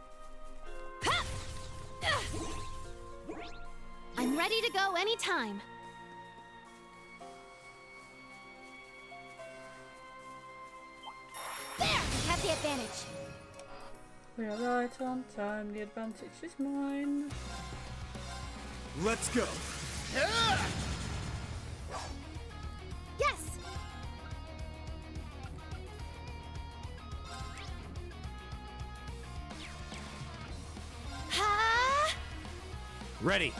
I'm ready to go anytime. There! I have the advantage. We are right on time, the advantage is mine. Let's go. Yes! Ha! Ready.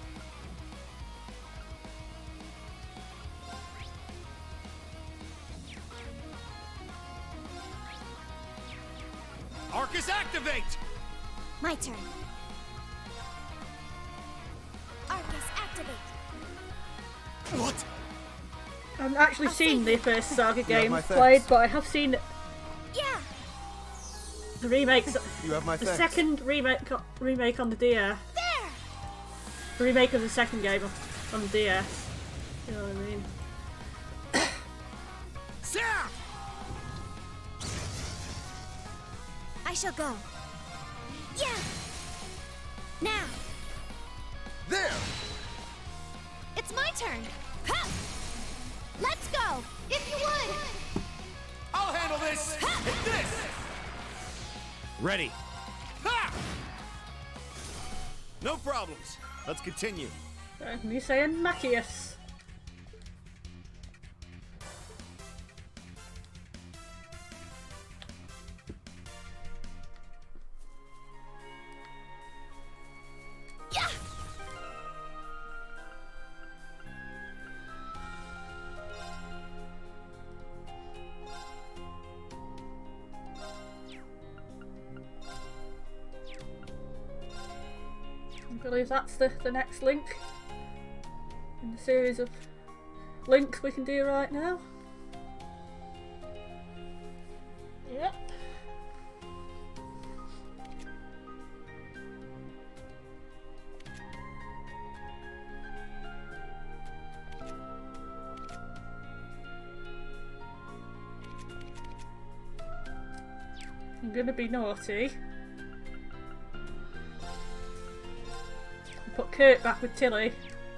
Arcus activate! My turn. Arcus activate. What? I haven't actually I'll seen save the you. first Saga You have game my played, thanks. but I have seen Yeah! the remakes. You have my The thanks. second remake remake on the D S. There! The remake of the second game on the D S. You know what I mean? Sam! I shall go. Yeah! Now! There! It's my turn! Ha! Let's go! If you would! I'll handle this! Hit this! Ready. Ha! No problems. Let's continue. Uh, Musei and Machias. Yeah! I believe that's the, the next link in the series of links we can do right now. Yep. I'm gonna be naughty Kurt back with Tilly.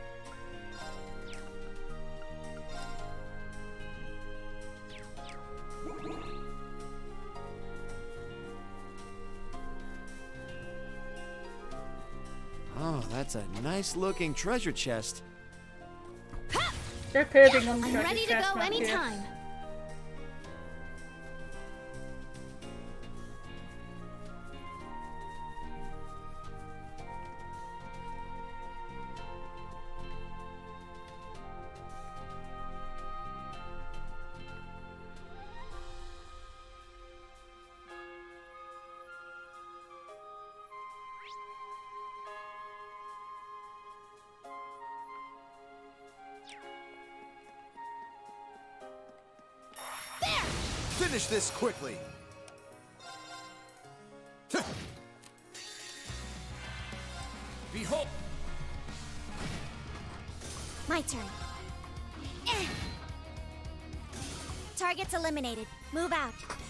Oh, that's a nice looking treasure chest. They're curving on the I'm treasure ready to chest go map here. anytime. Finish this quickly. Behold! My turn. Eh. Target's eliminated. Move out.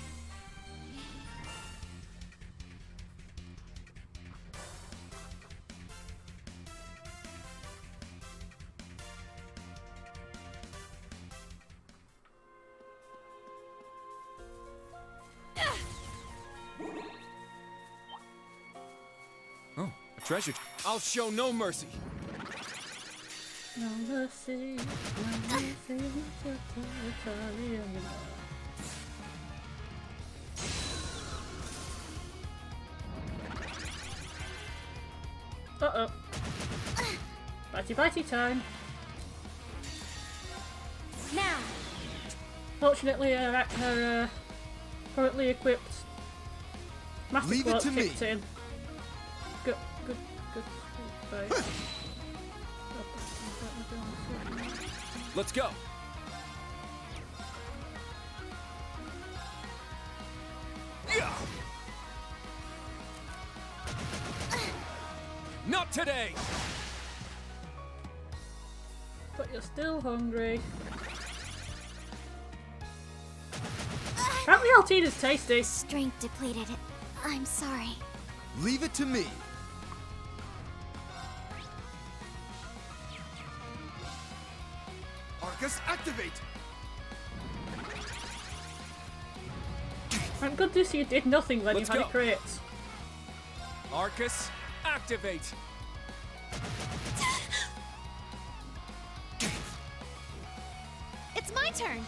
Oh, a treasure. I'll show no mercy. No mercy, no mercy, uh oh. Bitey bitey time. Now. Fortunately, her, her uh, currently equipped master Leave it cloak to me. kicked in. Good, good, good. Right. Let's go. Yeah. Not today. But you're still hungry. Apparently Altina's tasty. Strength depleted. I'm sorry. Leave it to me. Arcus, activate. Thank goodness you did nothing when Let's you had go. a crit. Arcus, activate. It's my turn.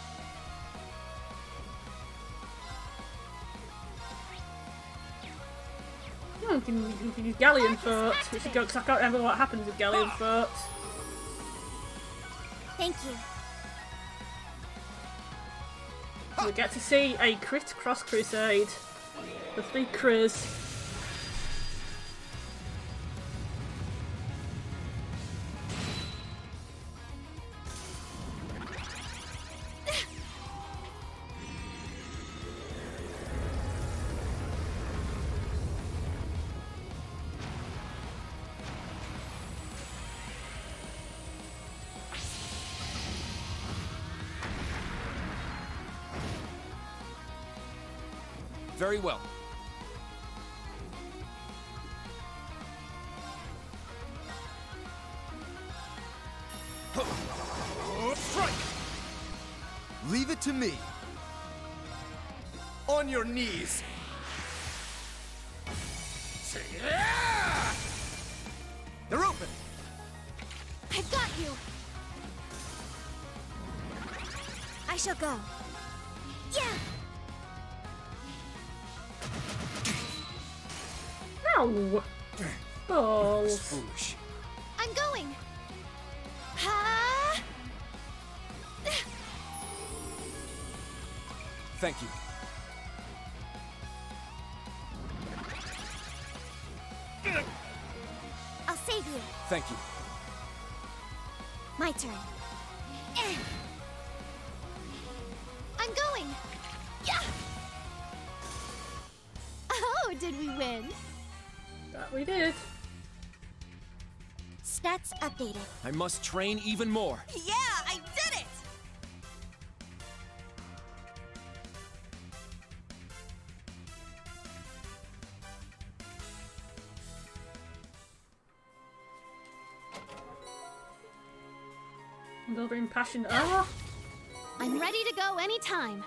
Oh, you can, you can use Galleon Fort. Which is good, 'cause I can't remember what happens with Galleon Fort. Thank you. We get to see a crit cross crusade. The three Chris. Very well. Strike. Leave it to me. On your knees. They're open. I've got you. I shall go. Yeah. Ow! Balls. Foolish. I'm going. Ha! Thank you. I'll save you. Thank you. My turn. Eh. I'm going. Yeah. Oh, did we win? That we did. Stats updated. I must train even more. Yeah, I did it! Another impassioned. Ah! I'm ready to go anytime.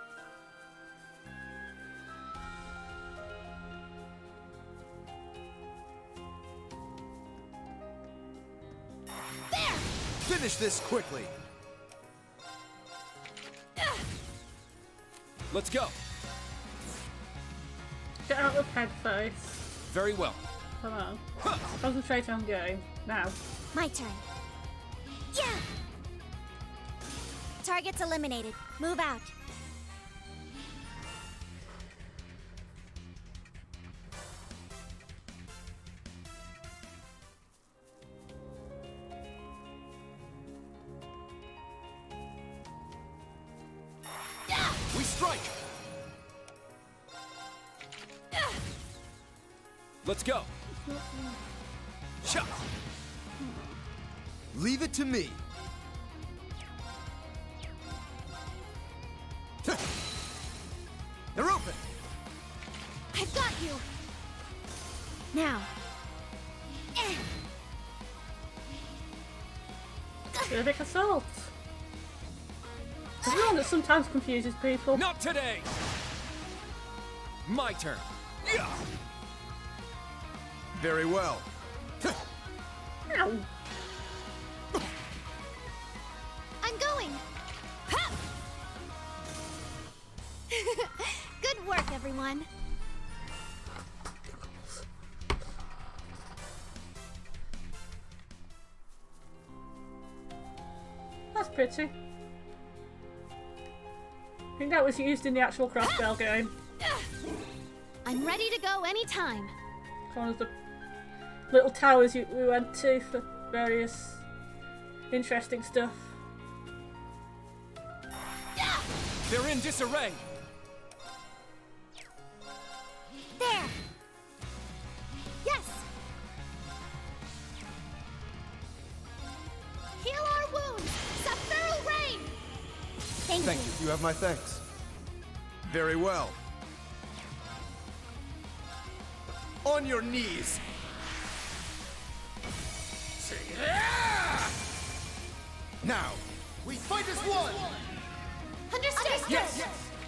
There! Finish this quickly. Let's go. Get out of head face. Very well. Come on. Concentrate on game. Now. My turn. Yeah! Target's eliminated. Move out. We strike. Let's go. Shot. Leave it to me. They're open. I've got you. Now. Eh. Civic assault. There's one that sometimes confuses people. Not today. My turn. Yeah. Very well. Ow. I'm going. Ha! Good work, everyone. That's pretty. I think that was used in the actual Crossbell game. I'm ready to go anytime. One of the little towers you, we went to for various interesting stuff. They're in disarray. There. Yes. Heal our wounds. Sephiral rain. Thank, Thank you. you. You have my thanks. Very well. On your knees. Now, we fight as one. Understood. Yes.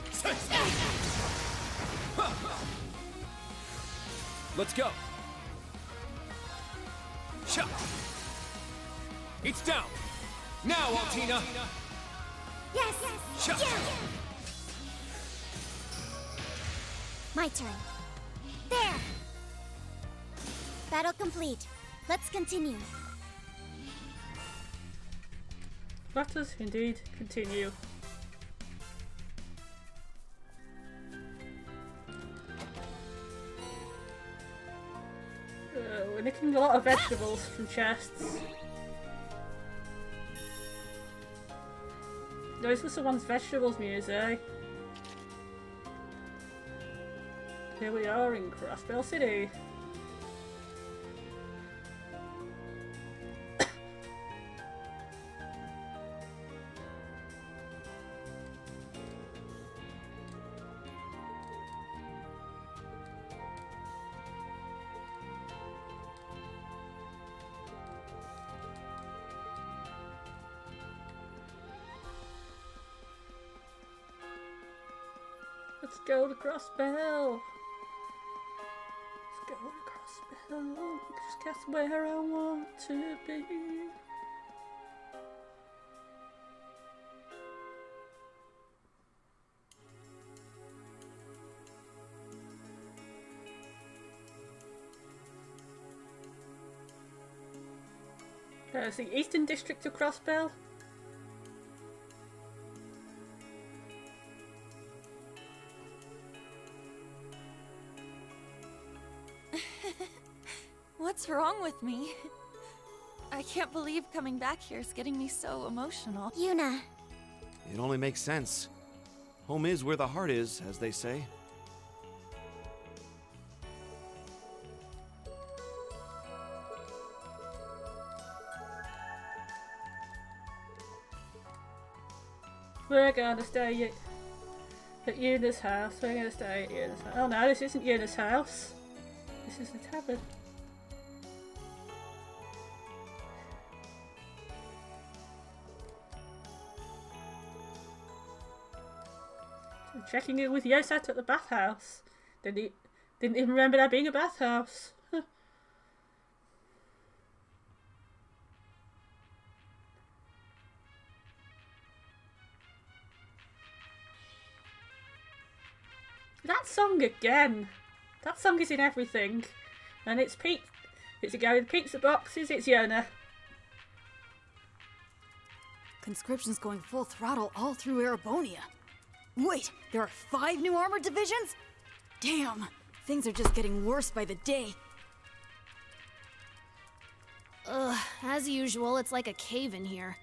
Let's go. Shot. It's down. Now, Altina. Yes. Shot. Yeah. My turn. There. Battle complete. Let's continue. Let us indeed continue. Uh, we're nicking a lot of vegetables from chests. Those were someone's vegetables music. Here we are in Crossbell City. Let's go to Crossbell. Let's go to Crossbell. Just guess where I want to be. There's the Eastern District of Crossbell. What's wrong with me? I can't believe coming back here is getting me so emotional. Yuna. It only makes sense. Home is where the heart is, as they say. We're gonna stay at Yuna's house. We're gonna stay at Yuna's house. Oh no, this isn't Yuna's house. This is the tavern. checking in with Yosat at the bathhouse. Didn't, he, didn't even remember there being a bathhouse. That song again. That song is in everything. And it's Pete. It's a guy with pizza boxes. It's Yona. Conscription's going full throttle all through Erebonia. Wait, there are five new armored divisions? Damn, things are just getting worse by the day. Ugh, as usual, it's like a cave in here.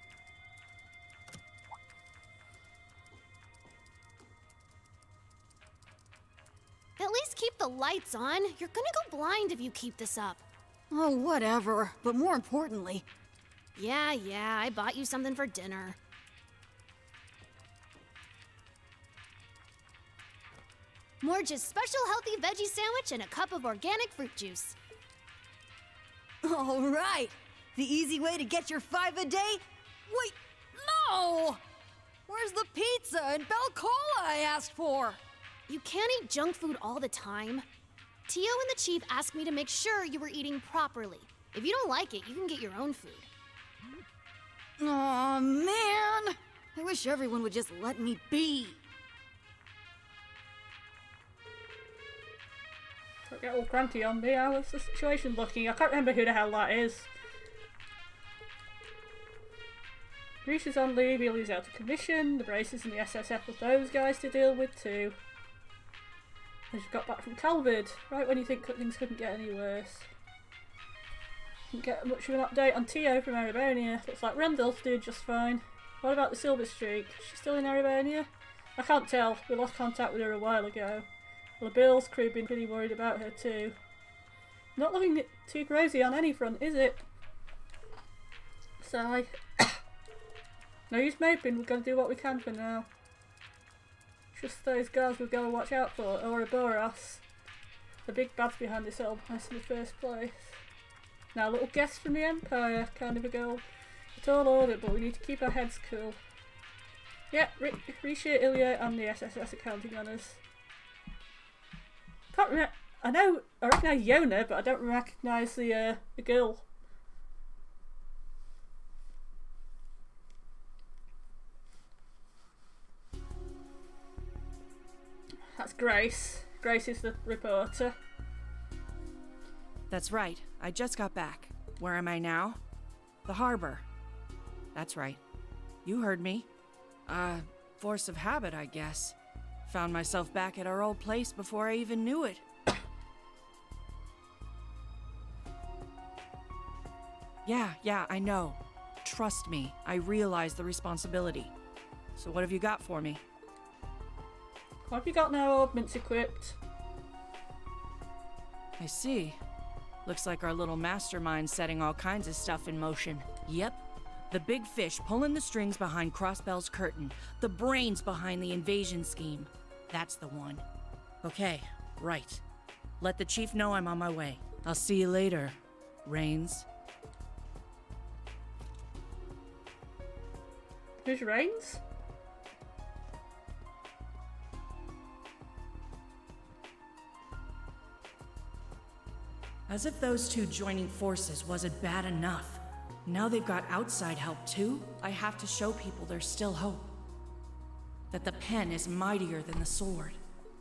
At least keep the lights on. You're gonna go blind if you keep this up. Oh, whatever. But more importantly... Yeah, yeah, I bought you something for dinner. Morge's special healthy veggie sandwich and a cup of organic fruit juice. All right. The easy way to get your five a day? Wait, no! Where's the pizza and bell cola I asked for? You can't eat junk food all the time. Tio and the chief asked me to make sure you were eating properly. If you don't like it, you can get your own food. Aw, man! I wish everyone would just let me be. Don't get all cranky on me. How's the situation looking? I can't remember who the hell that is. Grisha's on leave, Ilya's out of commission, the Braces and the S S F with those guys to deal with too. I just got back from Calvard, right when you think things couldn't get any worse. Didn't get much of an update on Tio from Erebonia. Looks like Randolph's doing just fine. What about the Silver Streak? Is she still in Erebonia? I can't tell. We lost contact with her a while ago. Well, the Bill's crew been pretty worried about her too. Not looking too crazy on any front, is it? Sigh. No use moping, we're going to do what we can for now. Just those guys we've got to watch out for, Ouroboros. The big bad's behind this whole mess in the first place. Now, a little guest from the Empire, kind of a goal. It's all ordered, but we need to keep our heads cool. Yeah, Risha, Ilya and the S S S are counting on us. Can't remember. I know, I recognise Yona, but I don't recognise the, uh, the girl. That's Grace. Grace is the reporter. That's right. I just got back. Where am I now? The harbor. That's right. You heard me. Uh, force of habit, I guess. Found myself back at our old place before I even knew it. Yeah, yeah, I know. Trust me, I realize the responsibility. So what have you got for me? What have you got now, augments equipped? I see. Looks like our little mastermind setting all kinds of stuff in motion. Yep. The big fish pulling the strings behind Crossbell's curtain. The brains behind the invasion scheme. That's the one. Okay, right. Let the chief know I'm on my way. I'll see you later, Rains. Who's Rains? As if those two joining forces wasn't bad enough. Now they've got outside help too. I have to show people there's still hope. That the pen is mightier than the sword.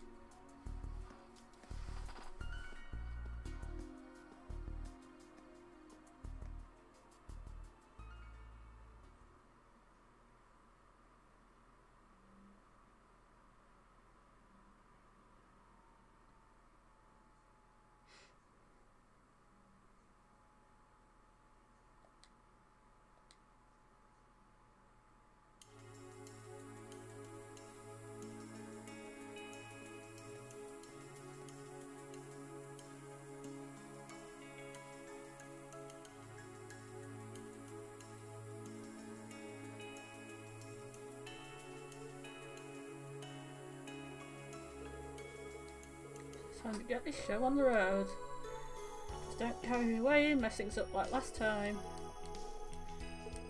Time to get this show on the road. Just don't carry me away and mess things up like last time.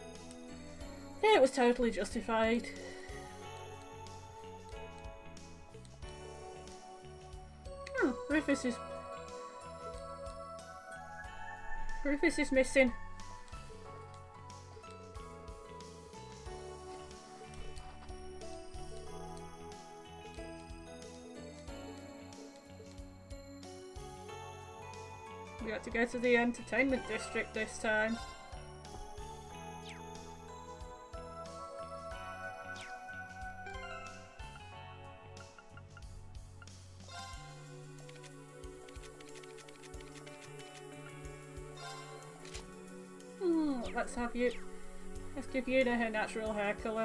Yeah, it was totally justified. Rufus is... Rufus is missing. We got to go to the entertainment district this time. Hmm, let's have you... Let's give Yuna her natural hair colour.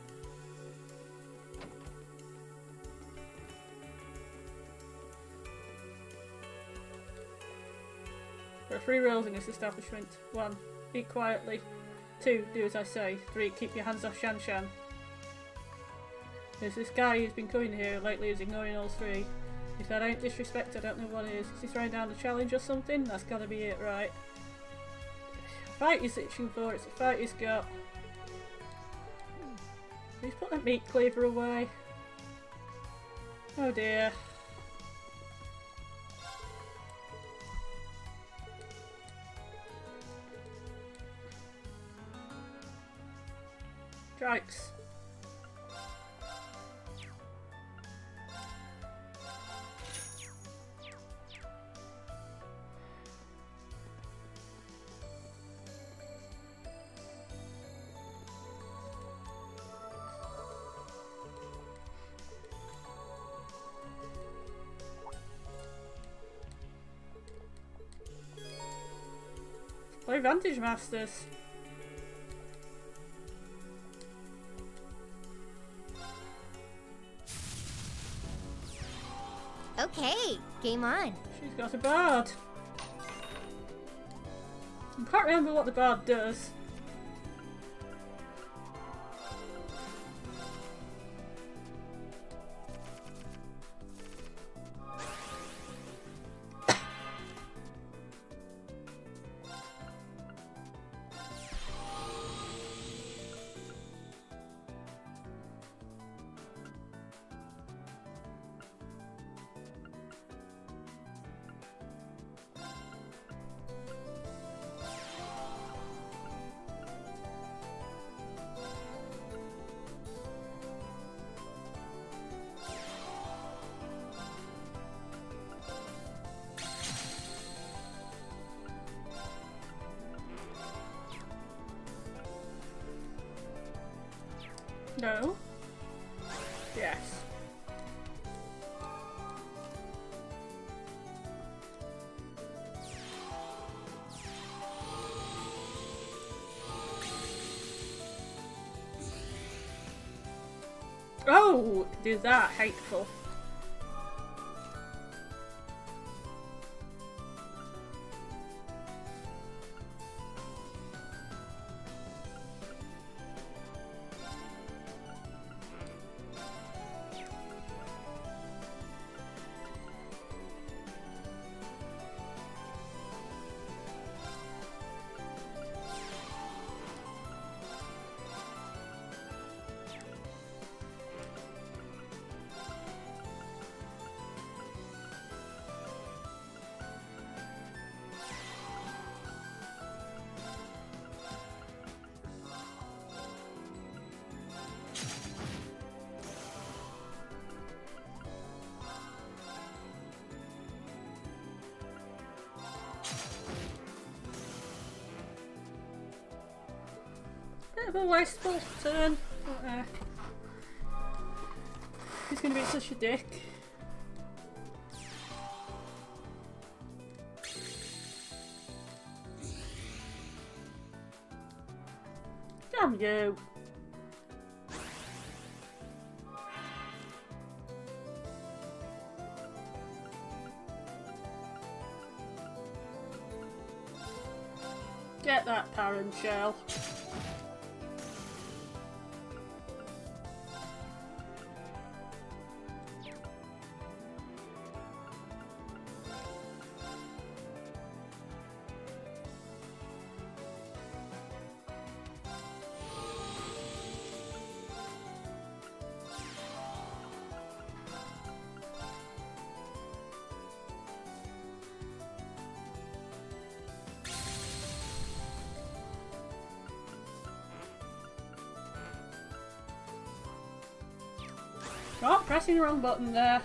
There are three rules in this establishment. One, eat quietly. Two, do as I say. Three, keep your hands off Shan Shan. There's this guy who's been coming here lately who's ignoring all three. If I don't disrespect, I don't know what it is. Is he throwing down a challenge or something? That's gotta be it, right? A fight he's itching for, it's a fight he's got. He's put that meat cleaver away. Oh dear. Strikes. Play Vantage Masters. Okay, game on. She's got a bard. I can't remember what the bard does. No. Yes. Oh, do that, hateful. Bit of a wasteful turn. But, uh, he's gonna be such a dick. Damn you! Get that parent shell. Oh, pressing the wrong button there.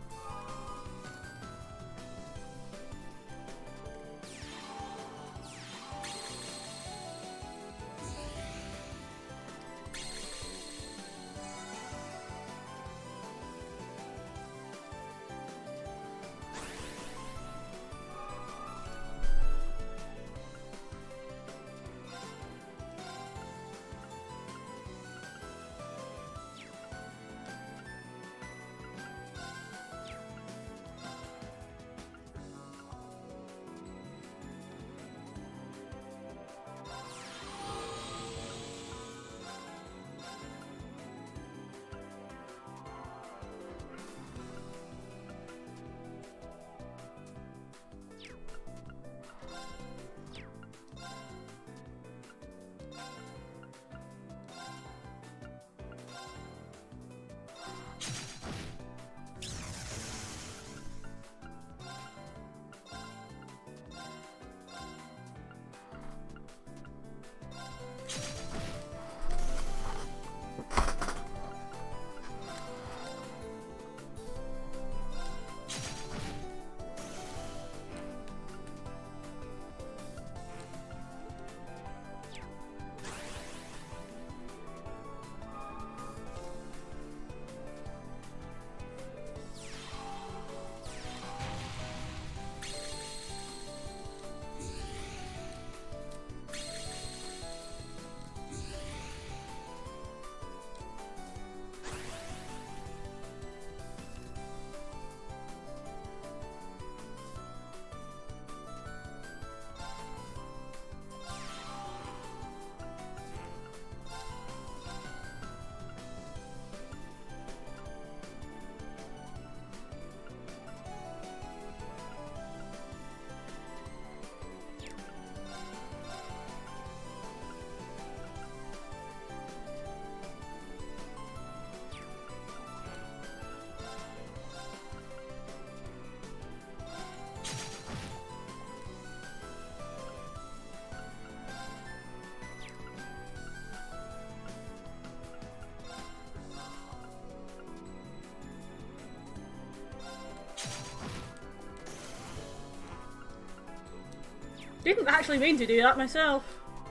Didn't actually mean to do that myself.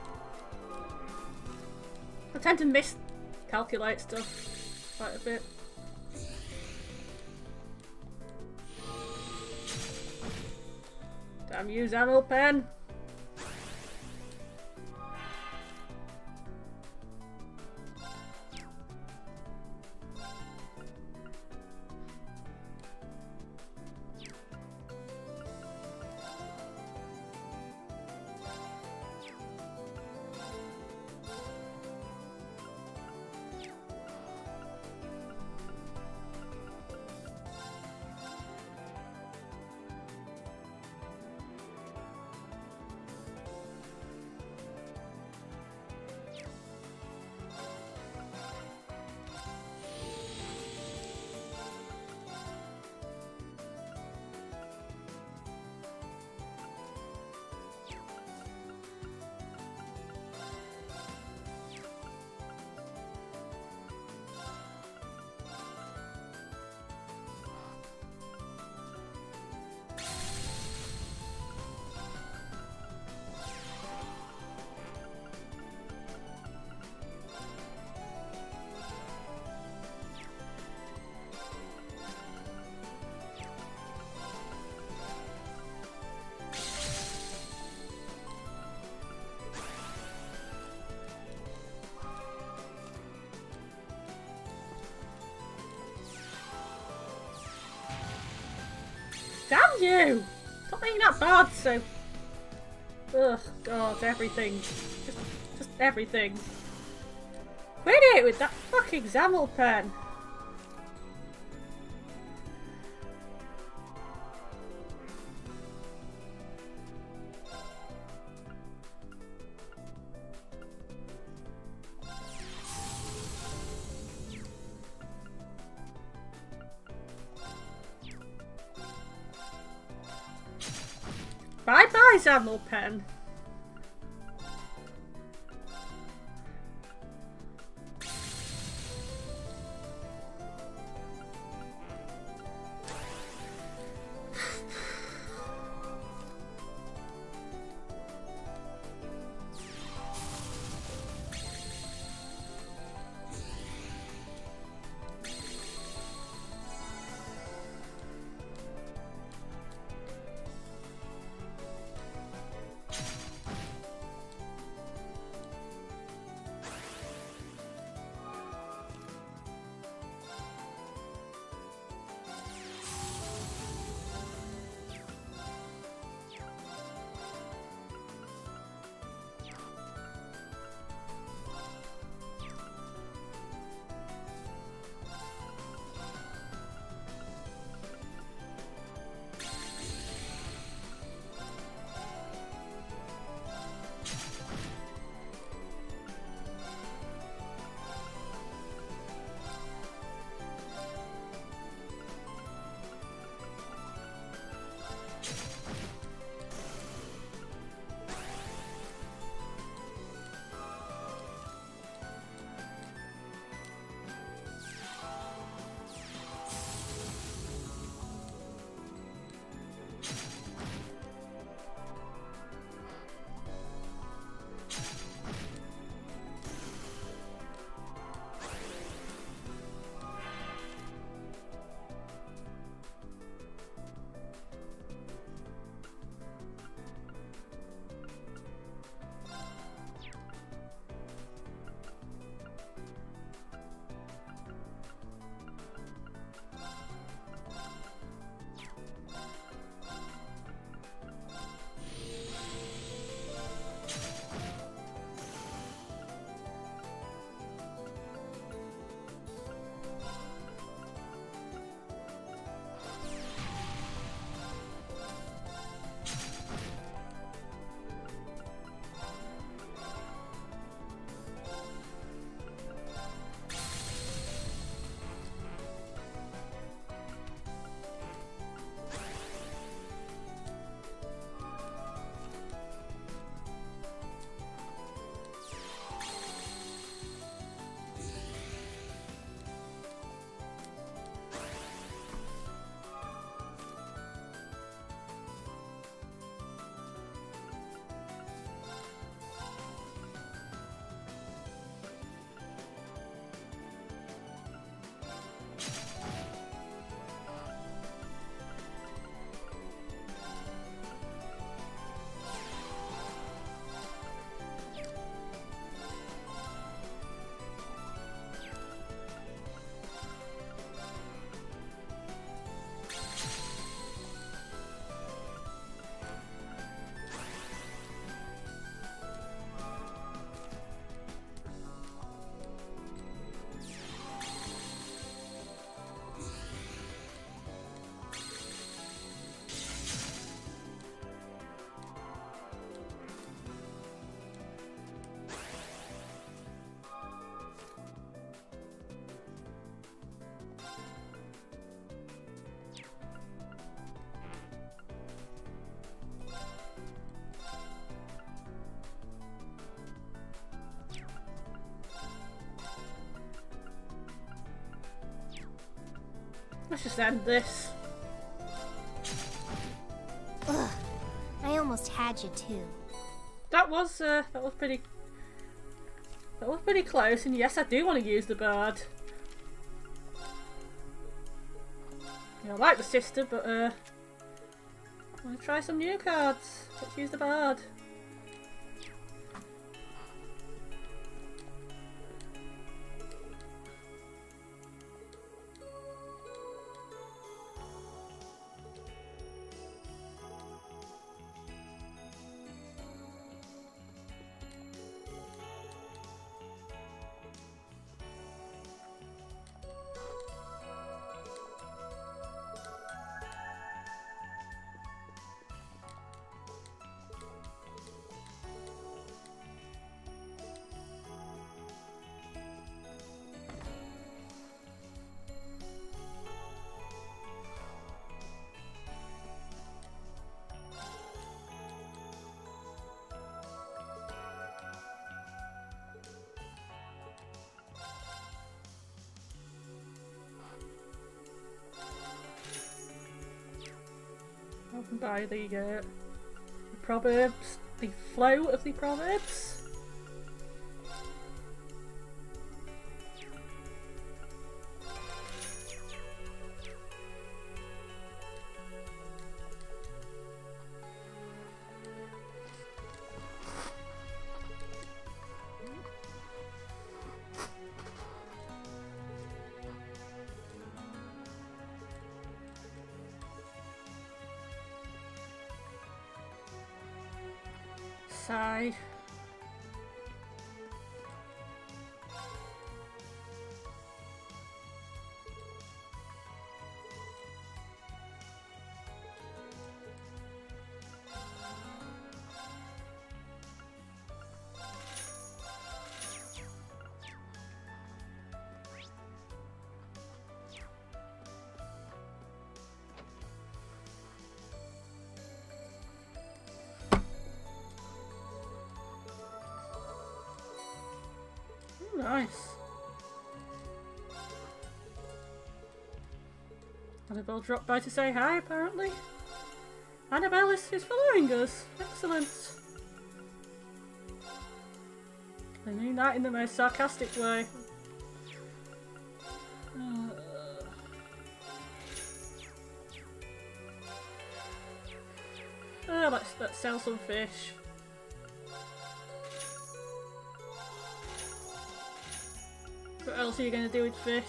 I tend to miscalculate stuff quite a bit. Damn you, Zamel Pen! Damn you! Stop being that bad, so... Ugh, God, everything. Just, just everything. Quit it with that fucking Zamel Pen! Bye bye, Zamel Pen. Let's just end this. Ugh, I almost had you too. That was uh, that was pretty. That was pretty close, and yes, I do want to use the Bard. Yeah, I like the sister, but uh, I want to try some new cards. Let's use the Bard. By the, uh, the proverbs, the flow of the proverbs. Sigh. Nice. Annabelle dropped by to say hi, apparently. Annabelle is, is following us. Excellent. I mean that in the most sarcastic way. Uh, oh, let's, let's sell some fish. What else are you going to do with fish?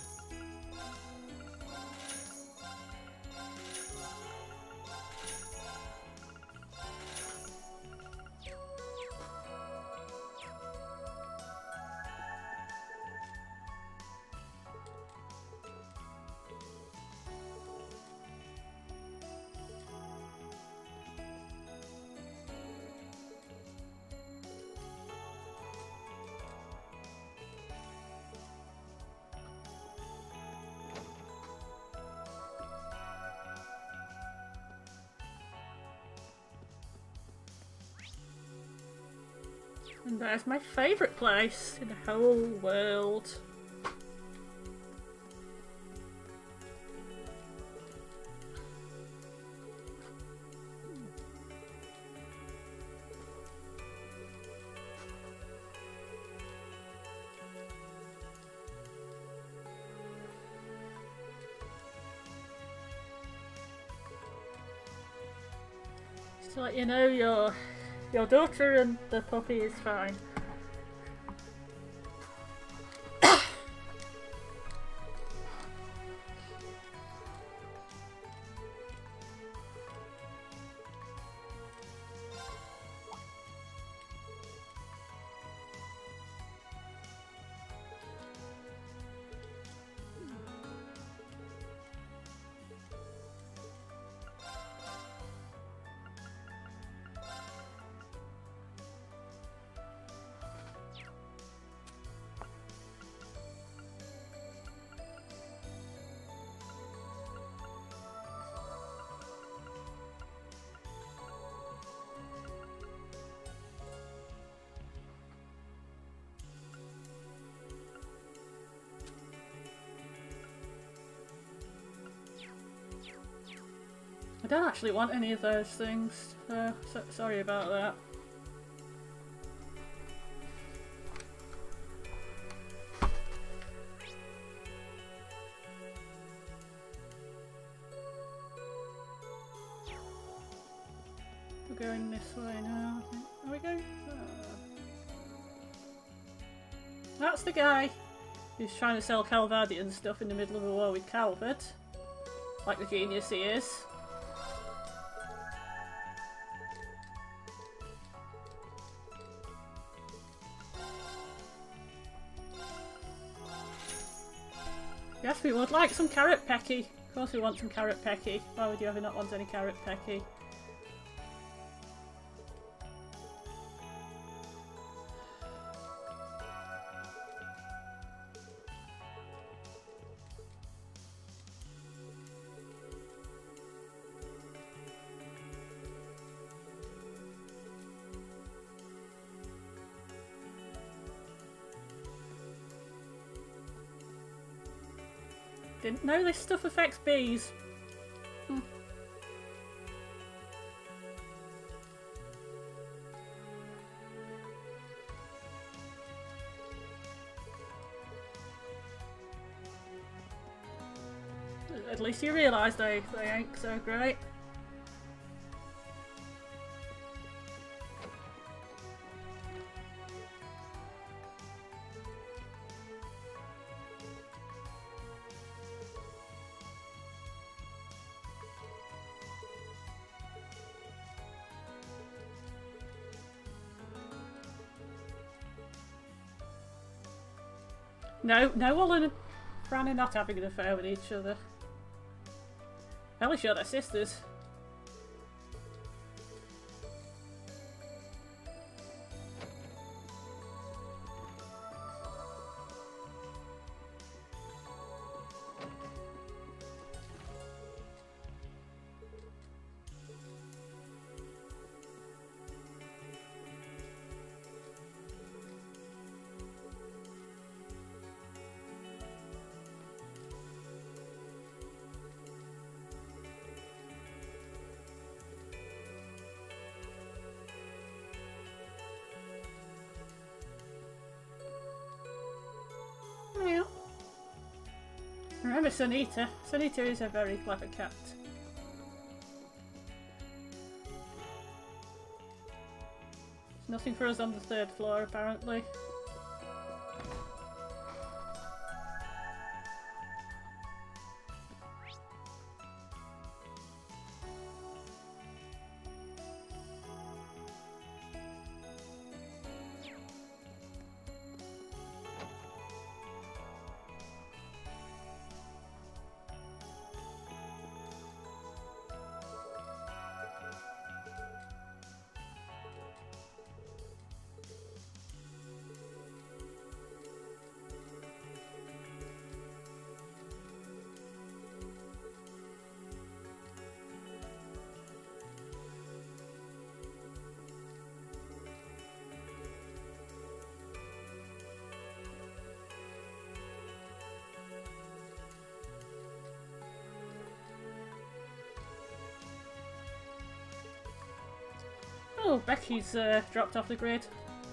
And there's my favourite place in the whole world. Just to let you know, your your daughter and the puppy is fine. I don't actually want any of those things, uh, so sorry about that. We're going this way now, I think. Are we going? Uh, that's the guy who's trying to sell Calvadian stuff in the middle of a war with Calvert. Like the genius he is. Yes, we would like some carrot pecky. Of course we want some carrot pecky. Why would you ever not want any carrot pecky? Didn't know this stuff affects bees. Hmm. At least you realise they, they ain't so great. No, no, Noel and Fran are not having an affair with each other. Fairly sure they're sisters. Remember Sunita. Sunita is a very clever cat. There's nothing for us on the third floor, apparently. Oh, Becky's uh, dropped off the grid.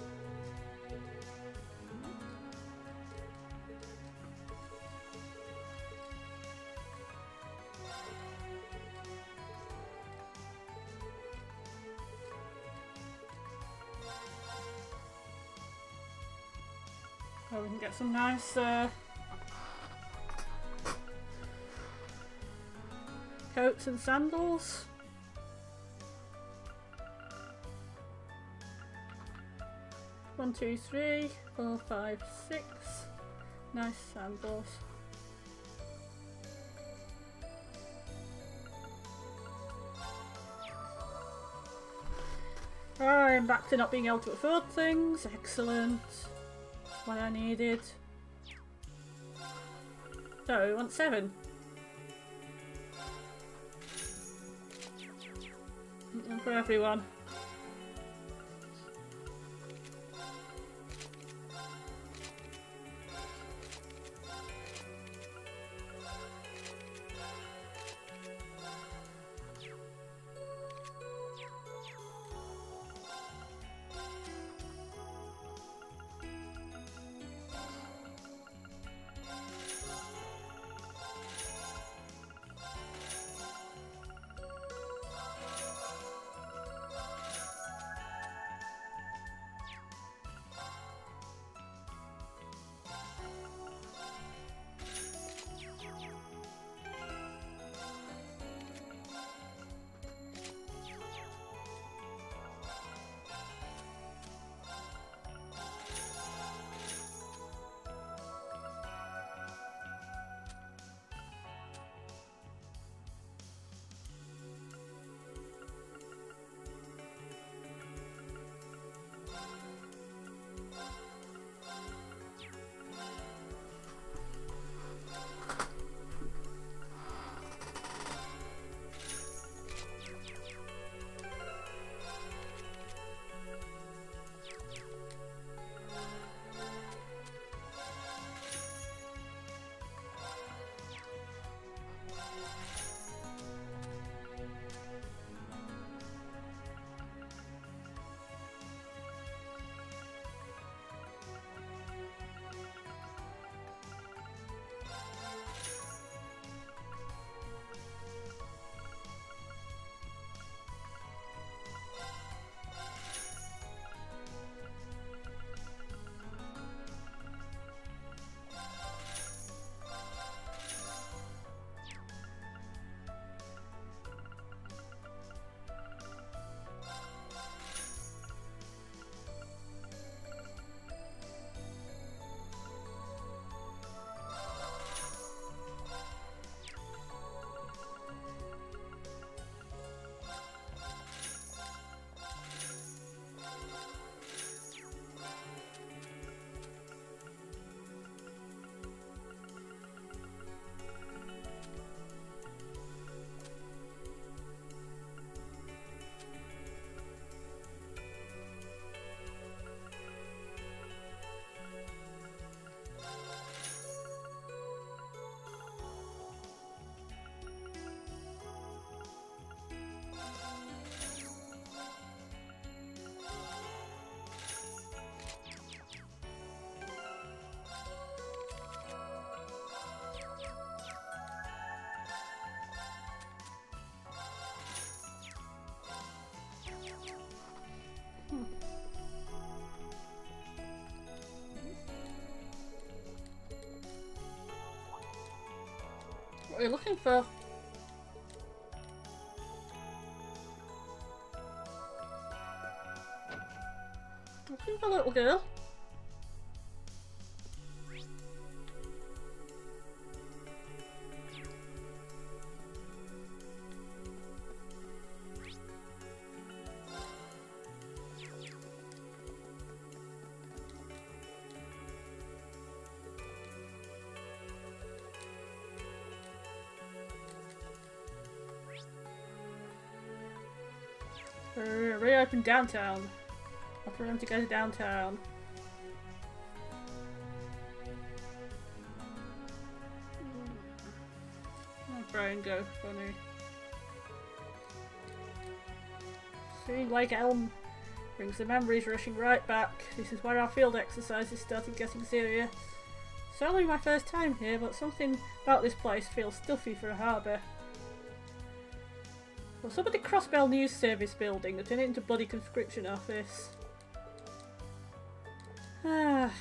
Oh, we can get some nice uh, coats and sandals. One, two, three, four, five, six. Nice sandals. I'm back to not being able to afford things. Excellent. What I needed. So we want seven. One for everyone. What are you looking for? Looking for a little girl. Uh, reopen downtown. Offer them to go to downtown. Oh, brain go funny. Seeing Lake Elm brings the memories rushing right back. This is where our field exercises started getting serious. It's only my first time here, but something about this place feels stuffy for a harbour. Well, somebody Crossbell News Service building and turn it into bloody conscription office. Ah.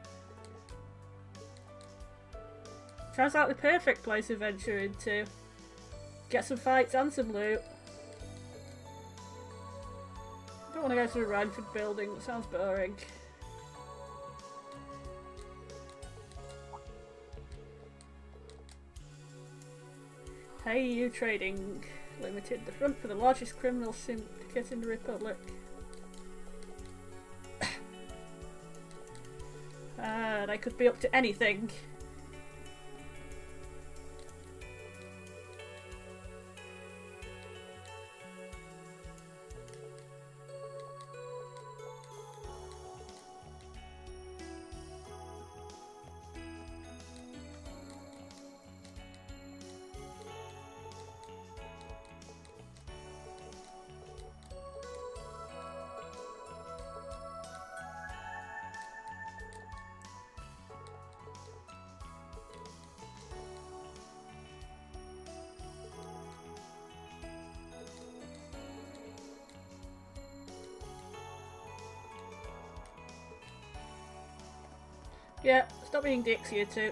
Sounds like the perfect place to venture into. Get some fights and some loot. I don't want to go to the Ranford building, that sounds boring. Hey, you trading. Limited, the front for the largest criminal syndicate in the Republic. Ah, they could be up to anything. Yeah, stop being dicks, you two.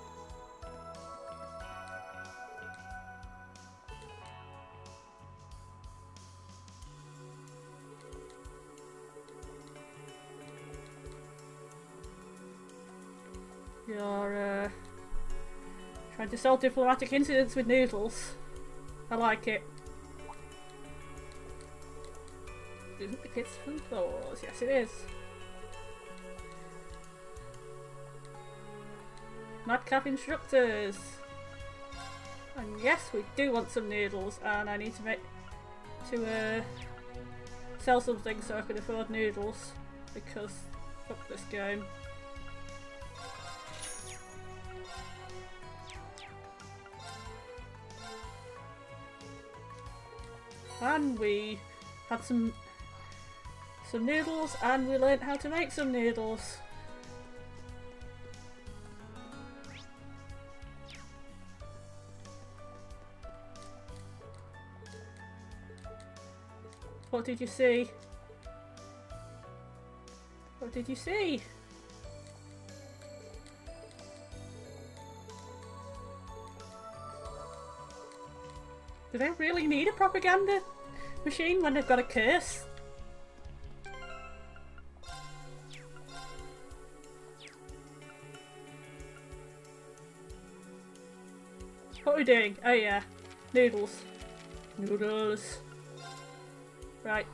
You're, uh, trying to solve diplomatic incidents with noodles. I like it. Isn't the kids from floors? Yes, it is. Madcap instructors. And yes, we do want some noodles, and I need to make to uh, sell something so I can afford noodles, because fuck this game. And we had some some noodles, and we learned how to make some noodles. What did you see? What did you see? Do they really need a propaganda machine when they've got a curse? What are we doing? Oh yeah, noodles. Noodles. Right.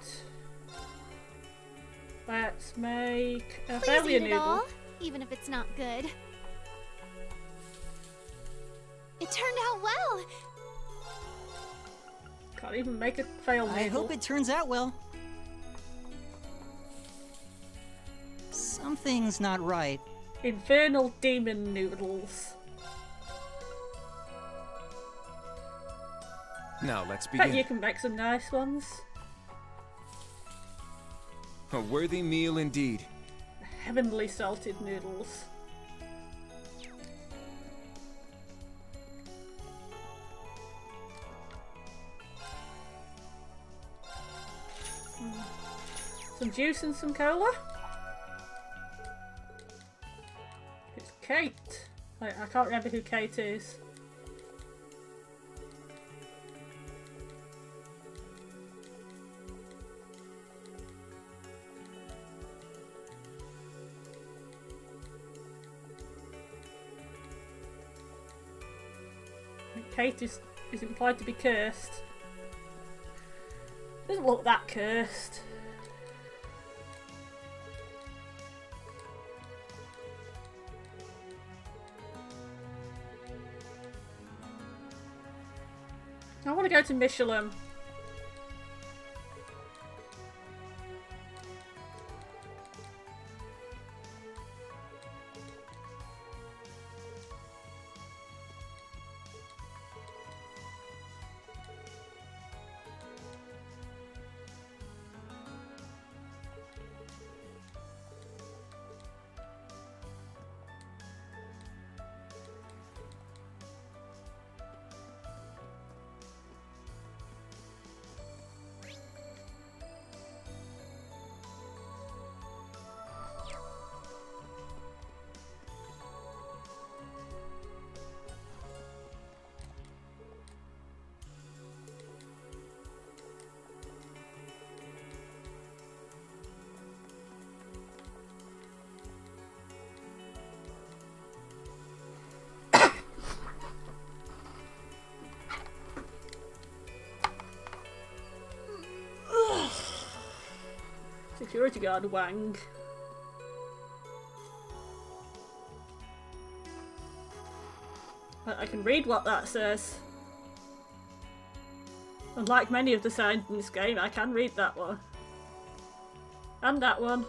Let's make a Please failure eat it noodle. all, even if it's not good. It turned out well. Can't even make a fail noodle. I hope it turns out well. Something's not right. Infernal demon noodles. Now let's Bet begin. you can make some nice ones. A worthy meal indeed. Heavenly salted noodles. Mm. Some juice and some cola. It's Kate. I, I can't remember who Kate is. Kate is, is implied to be cursed. Doesn't look that cursed. I want to go to Michelin. Security guard Wang. I, I can read what that says. Unlike many of the signs in this game, I can read that one. And that one.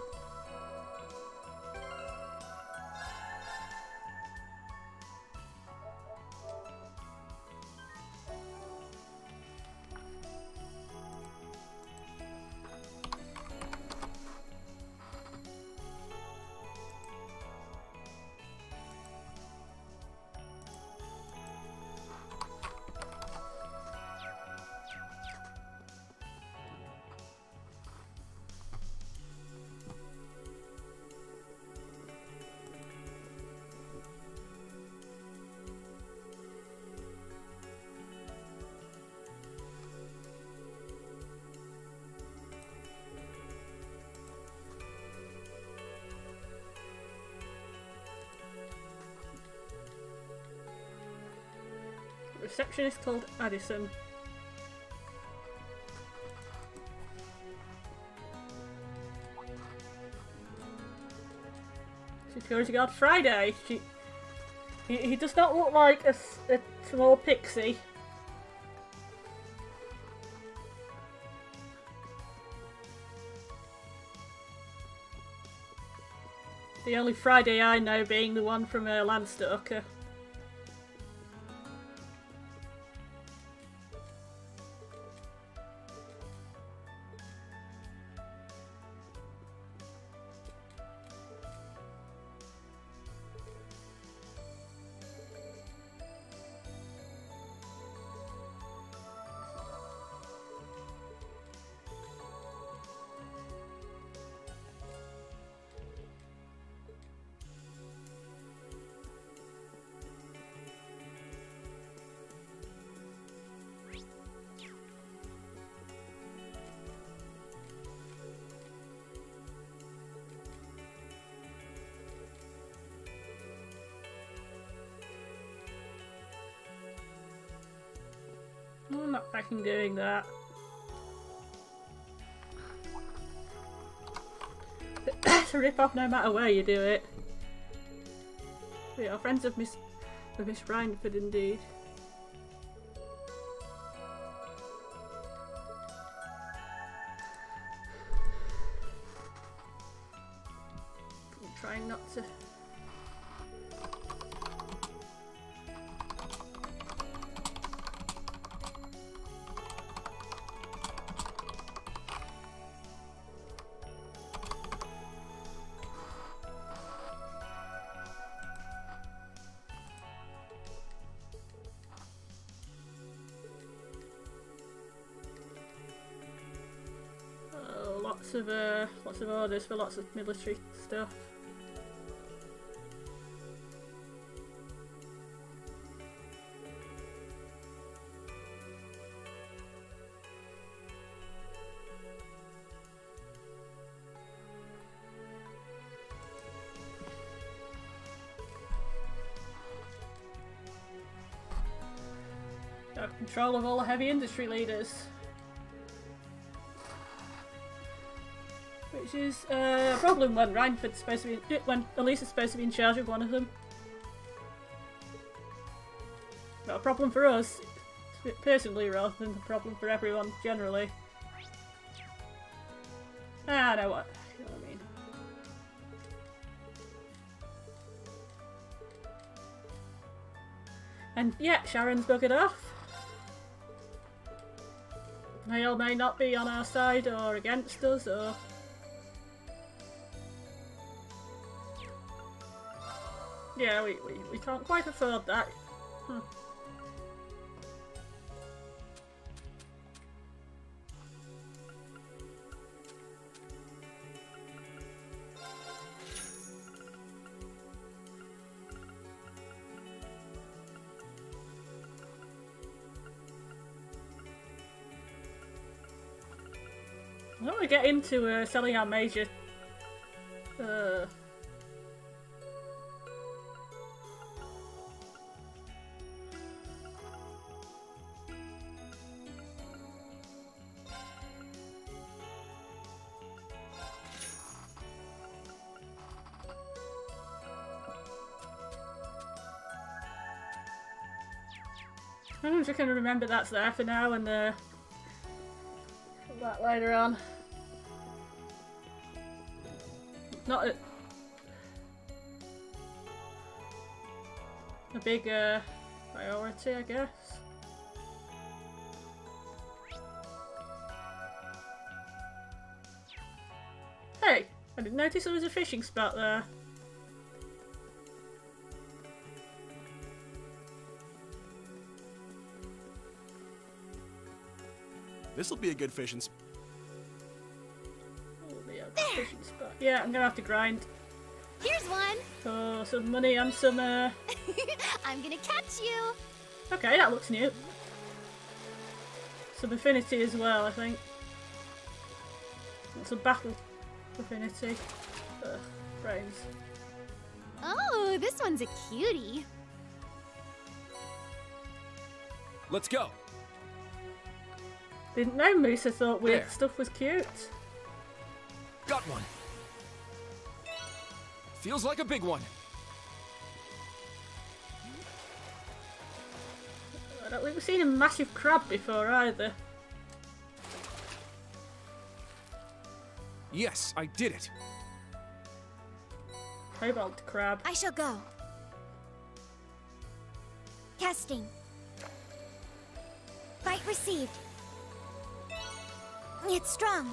Receptionist called Addison. Security guard Friday. She He, he does not look like a, s- a small pixie. The only Friday I know being the one from uh, Landstalker. I'm not fucking doing that. It's a rip-off no matter where you do it. We are friends of Miss of Miss Rhineford indeed. I'm trying not to. Lots of uh, lots of orders for lots of military stuff. Got control of all the heavy industry leaders. Which is uh, a problem when Rhineford's supposed to be when Elisa's supposed to be in charge of one of them. Not a problem for us, personally, rather than a problem for everyone generally. Ah, I know what, you know what I mean. And yeah, Sharon's buggered off. May or may not be on our side or against us, or. Yeah, we, we, we can't quite afford that. Huh. I don't want to get into uh, selling our major uh, I'm just gonna remember that's there for now and uh, that later on. Not a, a big uh, priority, I guess. Hey, I didn't notice there was a fishing spot there. This'll be a good fishing spot. Fishing spot. Yeah, I'm gonna have to grind. Here's one. Oh, some money and some. Uh... I'm gonna catch you. Okay, that looks new. Some affinity as well, I think. And some battle affinity. Ugh, brains. Oh, this one's a cutie. Let's go. Didn't know Musa thought weird There. stuff was cute. Got one. Feels like a big one. I don't think we've seen a massive crab before either. Yes, I did it. Cobalt crab. I shall go. Casting. Bite received. It's strong.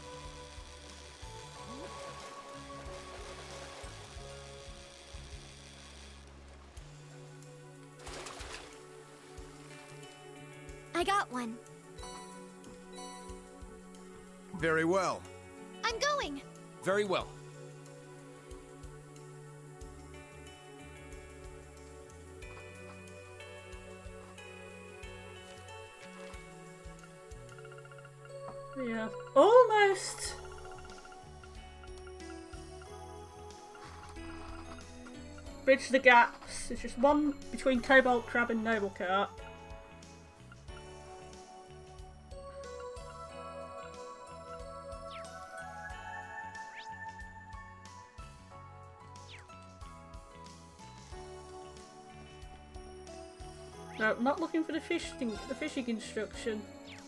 I got one. Very well. I'm going. Very well. Yeah, almost. Bridge the gaps. There's just one between Cobalt Crab and Noble Cart. No, not looking for the fishing the fishing instruction.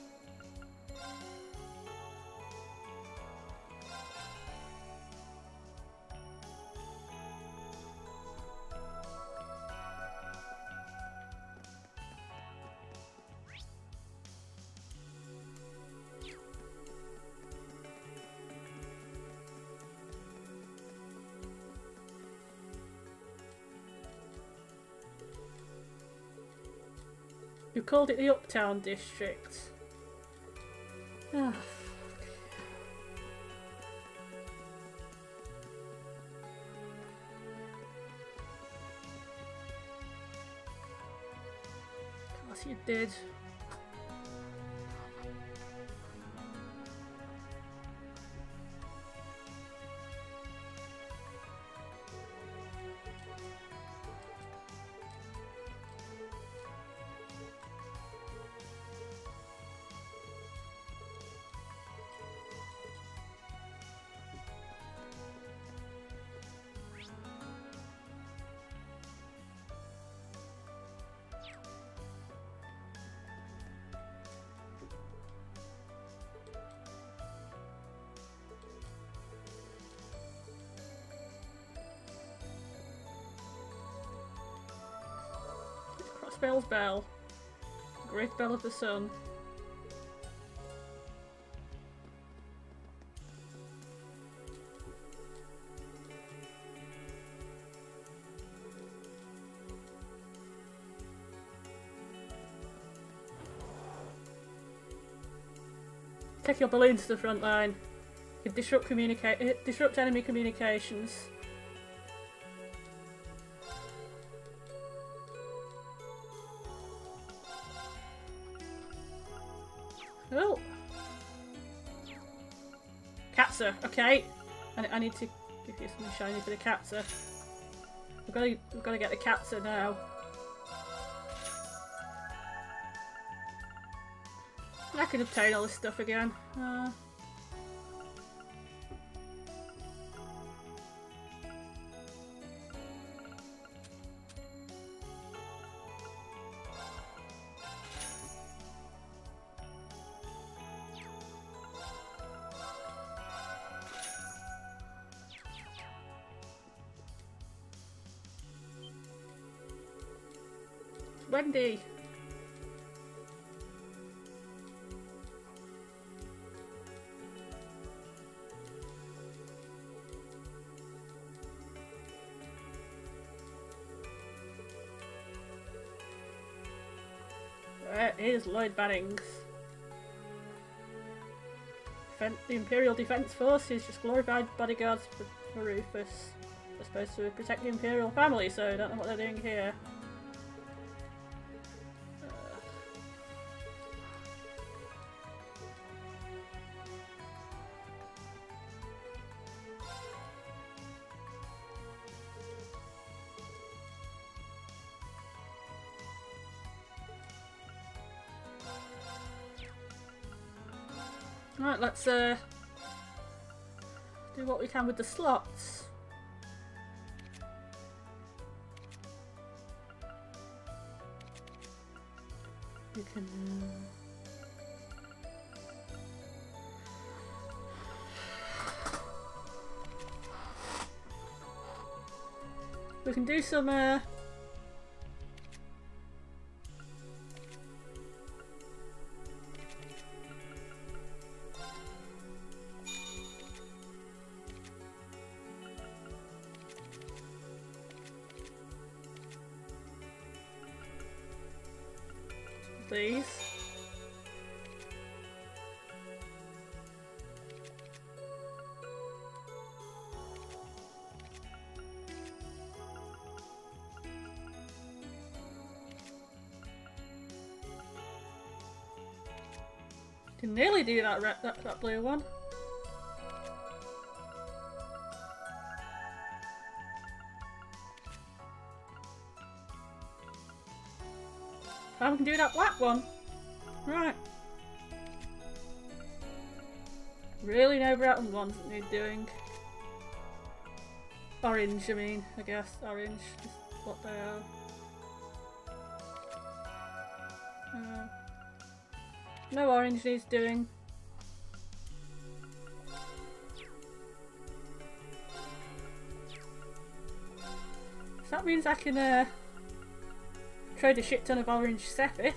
You called it the Uptown District. Ah. Of course you did. Crossbell's Bell. Great Bell of the Sun. Take your balloon to the front line. You can disrupt communicate disrupt enemy communications. Oh, Katza. Okay, I, I need to give you something shiny for the Katza. We've got to we've got to get the Katza now. I can obtain all this stuff again. Uh, Wendy. Where is Lloyd Bannings? Defen the Imperial Defence Forces, just glorified bodyguards for, for Rufus. They're supposed to protect the Imperial family, so I don't know what they're doing here. Right, let's uh, do what we can with the slots. You can. Uh... We can do some. Uh... These. Can nearly do that, red, that that blue one. I can do that black one. Right. Really no brown ones that need doing. Orange, I mean, I guess. Orange is what they are. Uh, no orange needs doing. So that means I can uh, trade a shit ton of orange Sepith.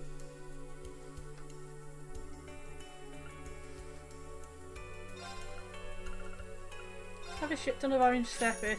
Have a shit ton of orange Sepith.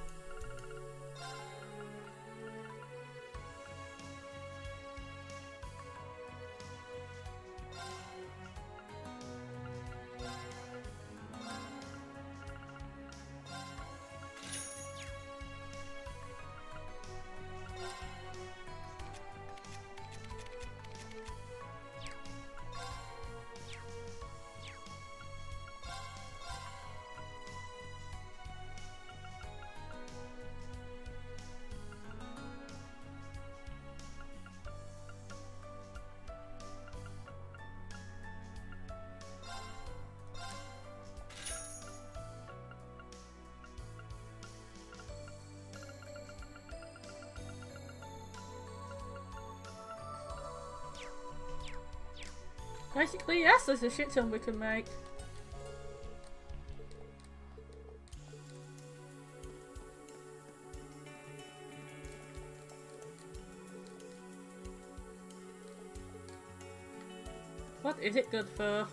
Basically, yes, there's a shit ton we can make. What is it good for?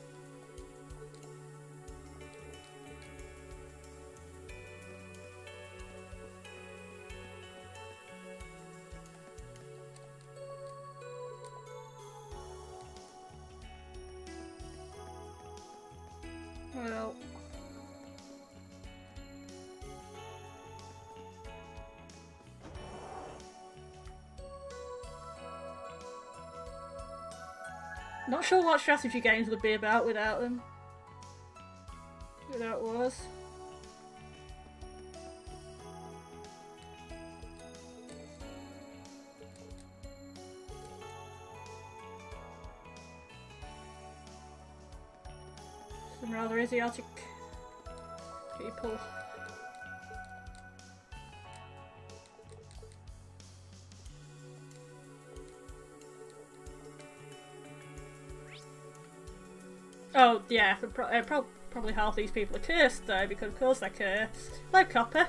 Well, not sure what strategy games would be about without them. Without wars. Some rather idiotic people. Oh yeah, pro uh, pro probably half these people are cursed though, because of course they're cursed. Hello, Copper.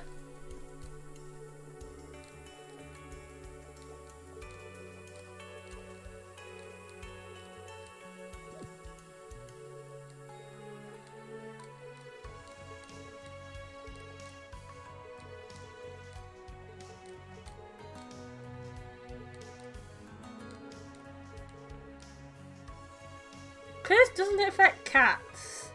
Curse doesn't affect cats.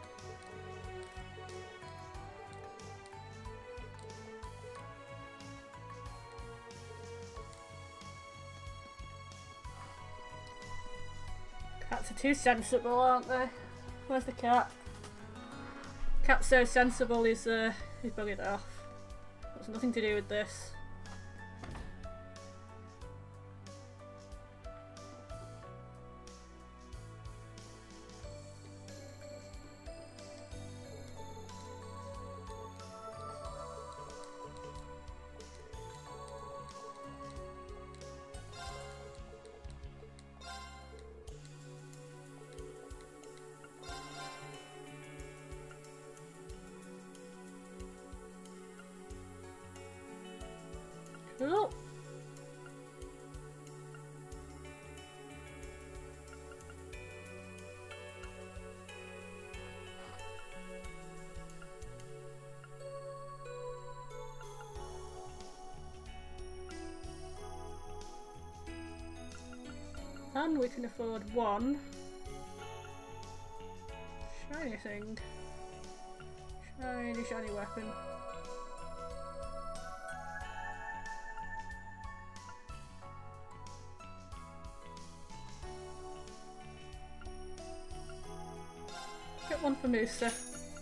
Cats are too sensible, aren't they? Where's the cat? Cat's so sensible, he's, uh, he's buggered off. That's nothing to do with this. Oh. And we can afford one shiny thing. Shiny, shiny weapon. Get one for Musa.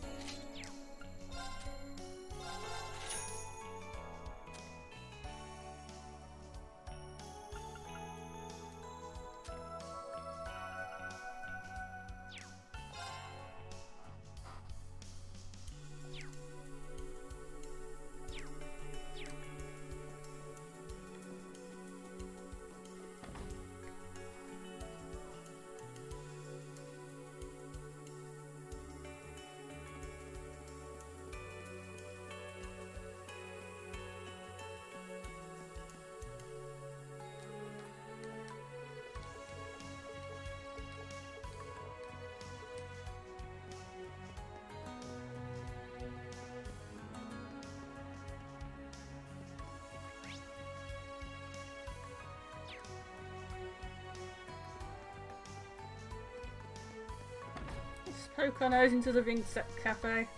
Poke our nose into the Ringset Cafe.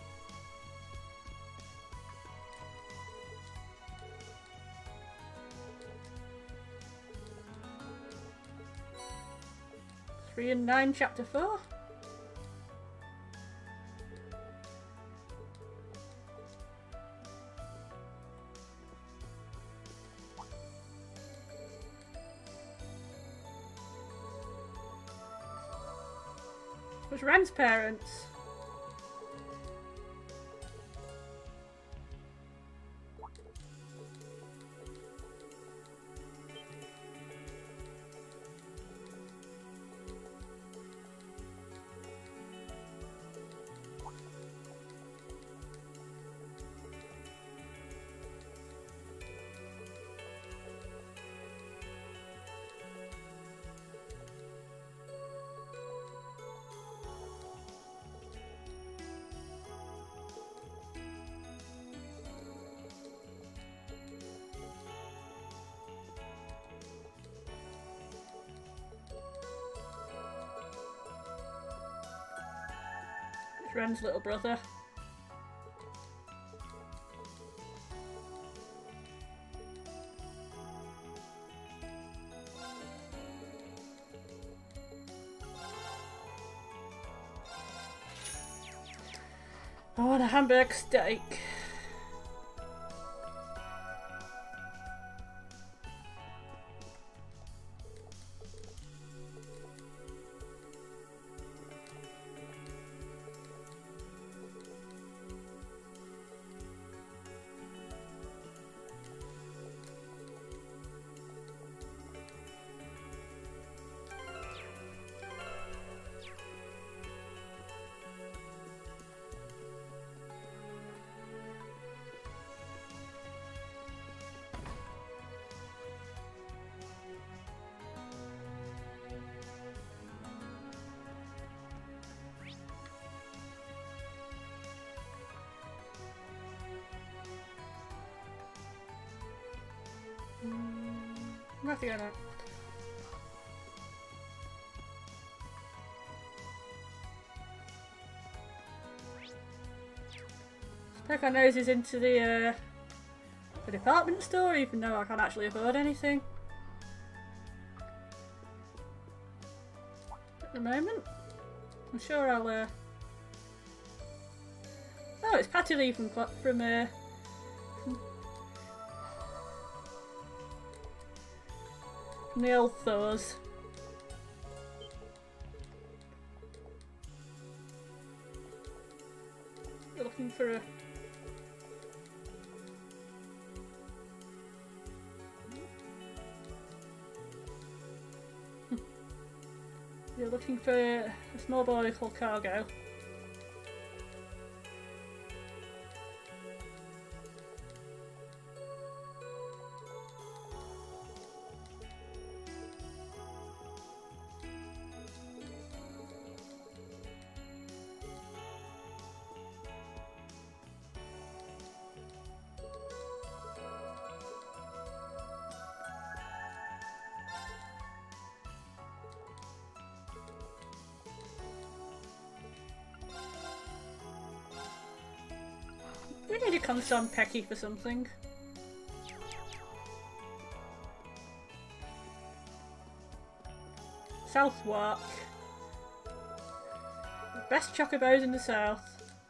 Three and nine, chapter four. Was Ren's parents? Ren's little brother. I want a hamburg steak. Nothing on it. Stick our noses into the, uh, the department store, even though I can't actually afford anything at the moment. I'm sure I'll. Uh... Oh, it's Patty Lee from from. Uh, from the old Thors. You're looking for a You're looking for a small boy called Cargo. check on Son Pecky for something. Southwark. Best chocobos in the south.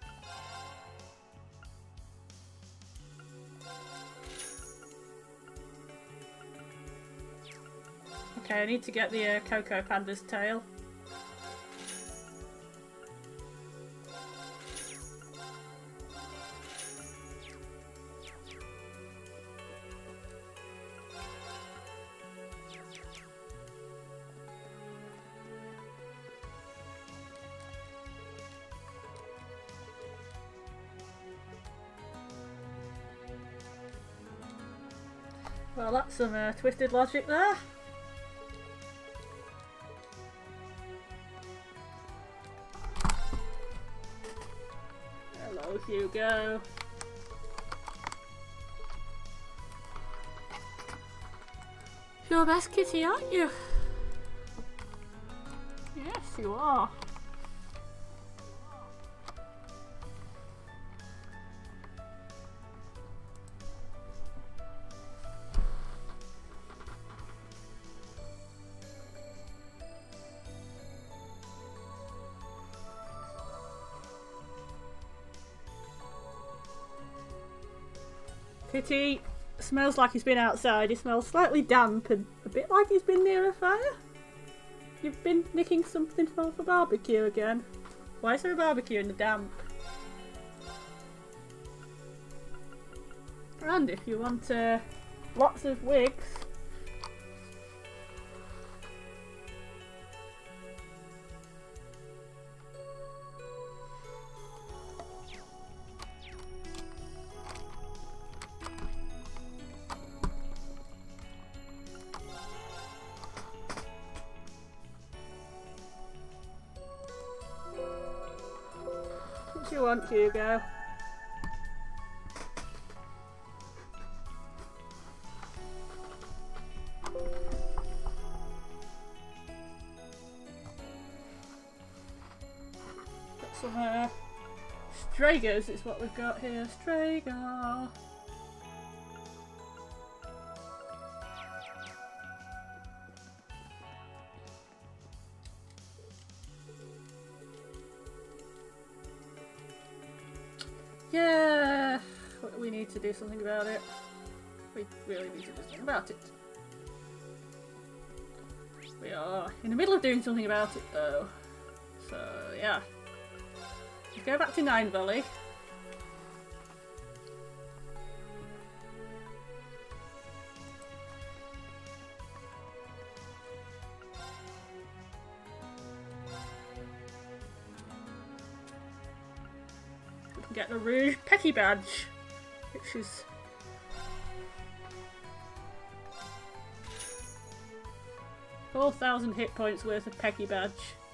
Okay, I need to get the uh, Cocoa Panda's tail. Well, that's some uh, twisted logic there. Hello, Hugo. You're best kitty, aren't you? Yes, you are. Kitty smells like he's been outside. He smells slightly damp and a bit like he's been near a fire. You've been nicking something for for barbecue again. Why is there a barbecue in the damp? And if you want uh, lots of wigs, what do you want, Hugo? Got some uh, Stragers is what we've got here. Strager. Yeah, we need to do something about it. We really need to do something about it. We are in the middle of doing something about it though. So yeah. Let's go back to Nine Valley. Get the Rouge Pecky badge, which is four thousand hit points worth of Pecky badge.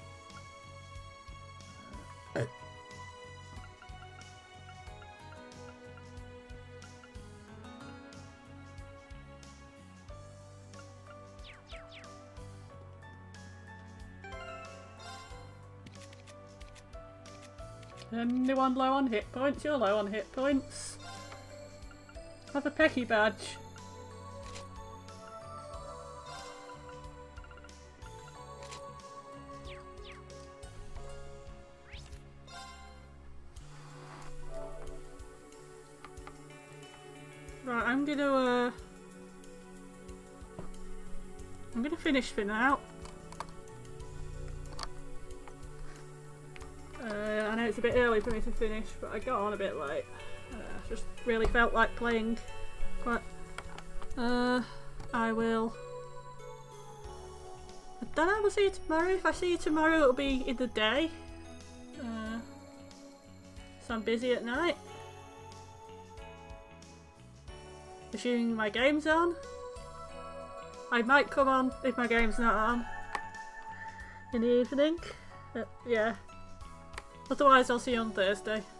Anyone low on hit points? You're low on hit points. Have a Pecky badge. Right, I'm gonna uh I'm gonna finish for now. Uh, I know it's a bit early for me to finish, but I got on a bit late. Uh, just really felt like playing quite... Uh, I will... I don't know, we'll see you tomorrow. If I see you tomorrow, it'll be in the day. Uh, so I'm busy at night. Assuming my game's on. I might come on if my game's not on in the evening. But yeah. Otherwise, I'll see you on Thursday.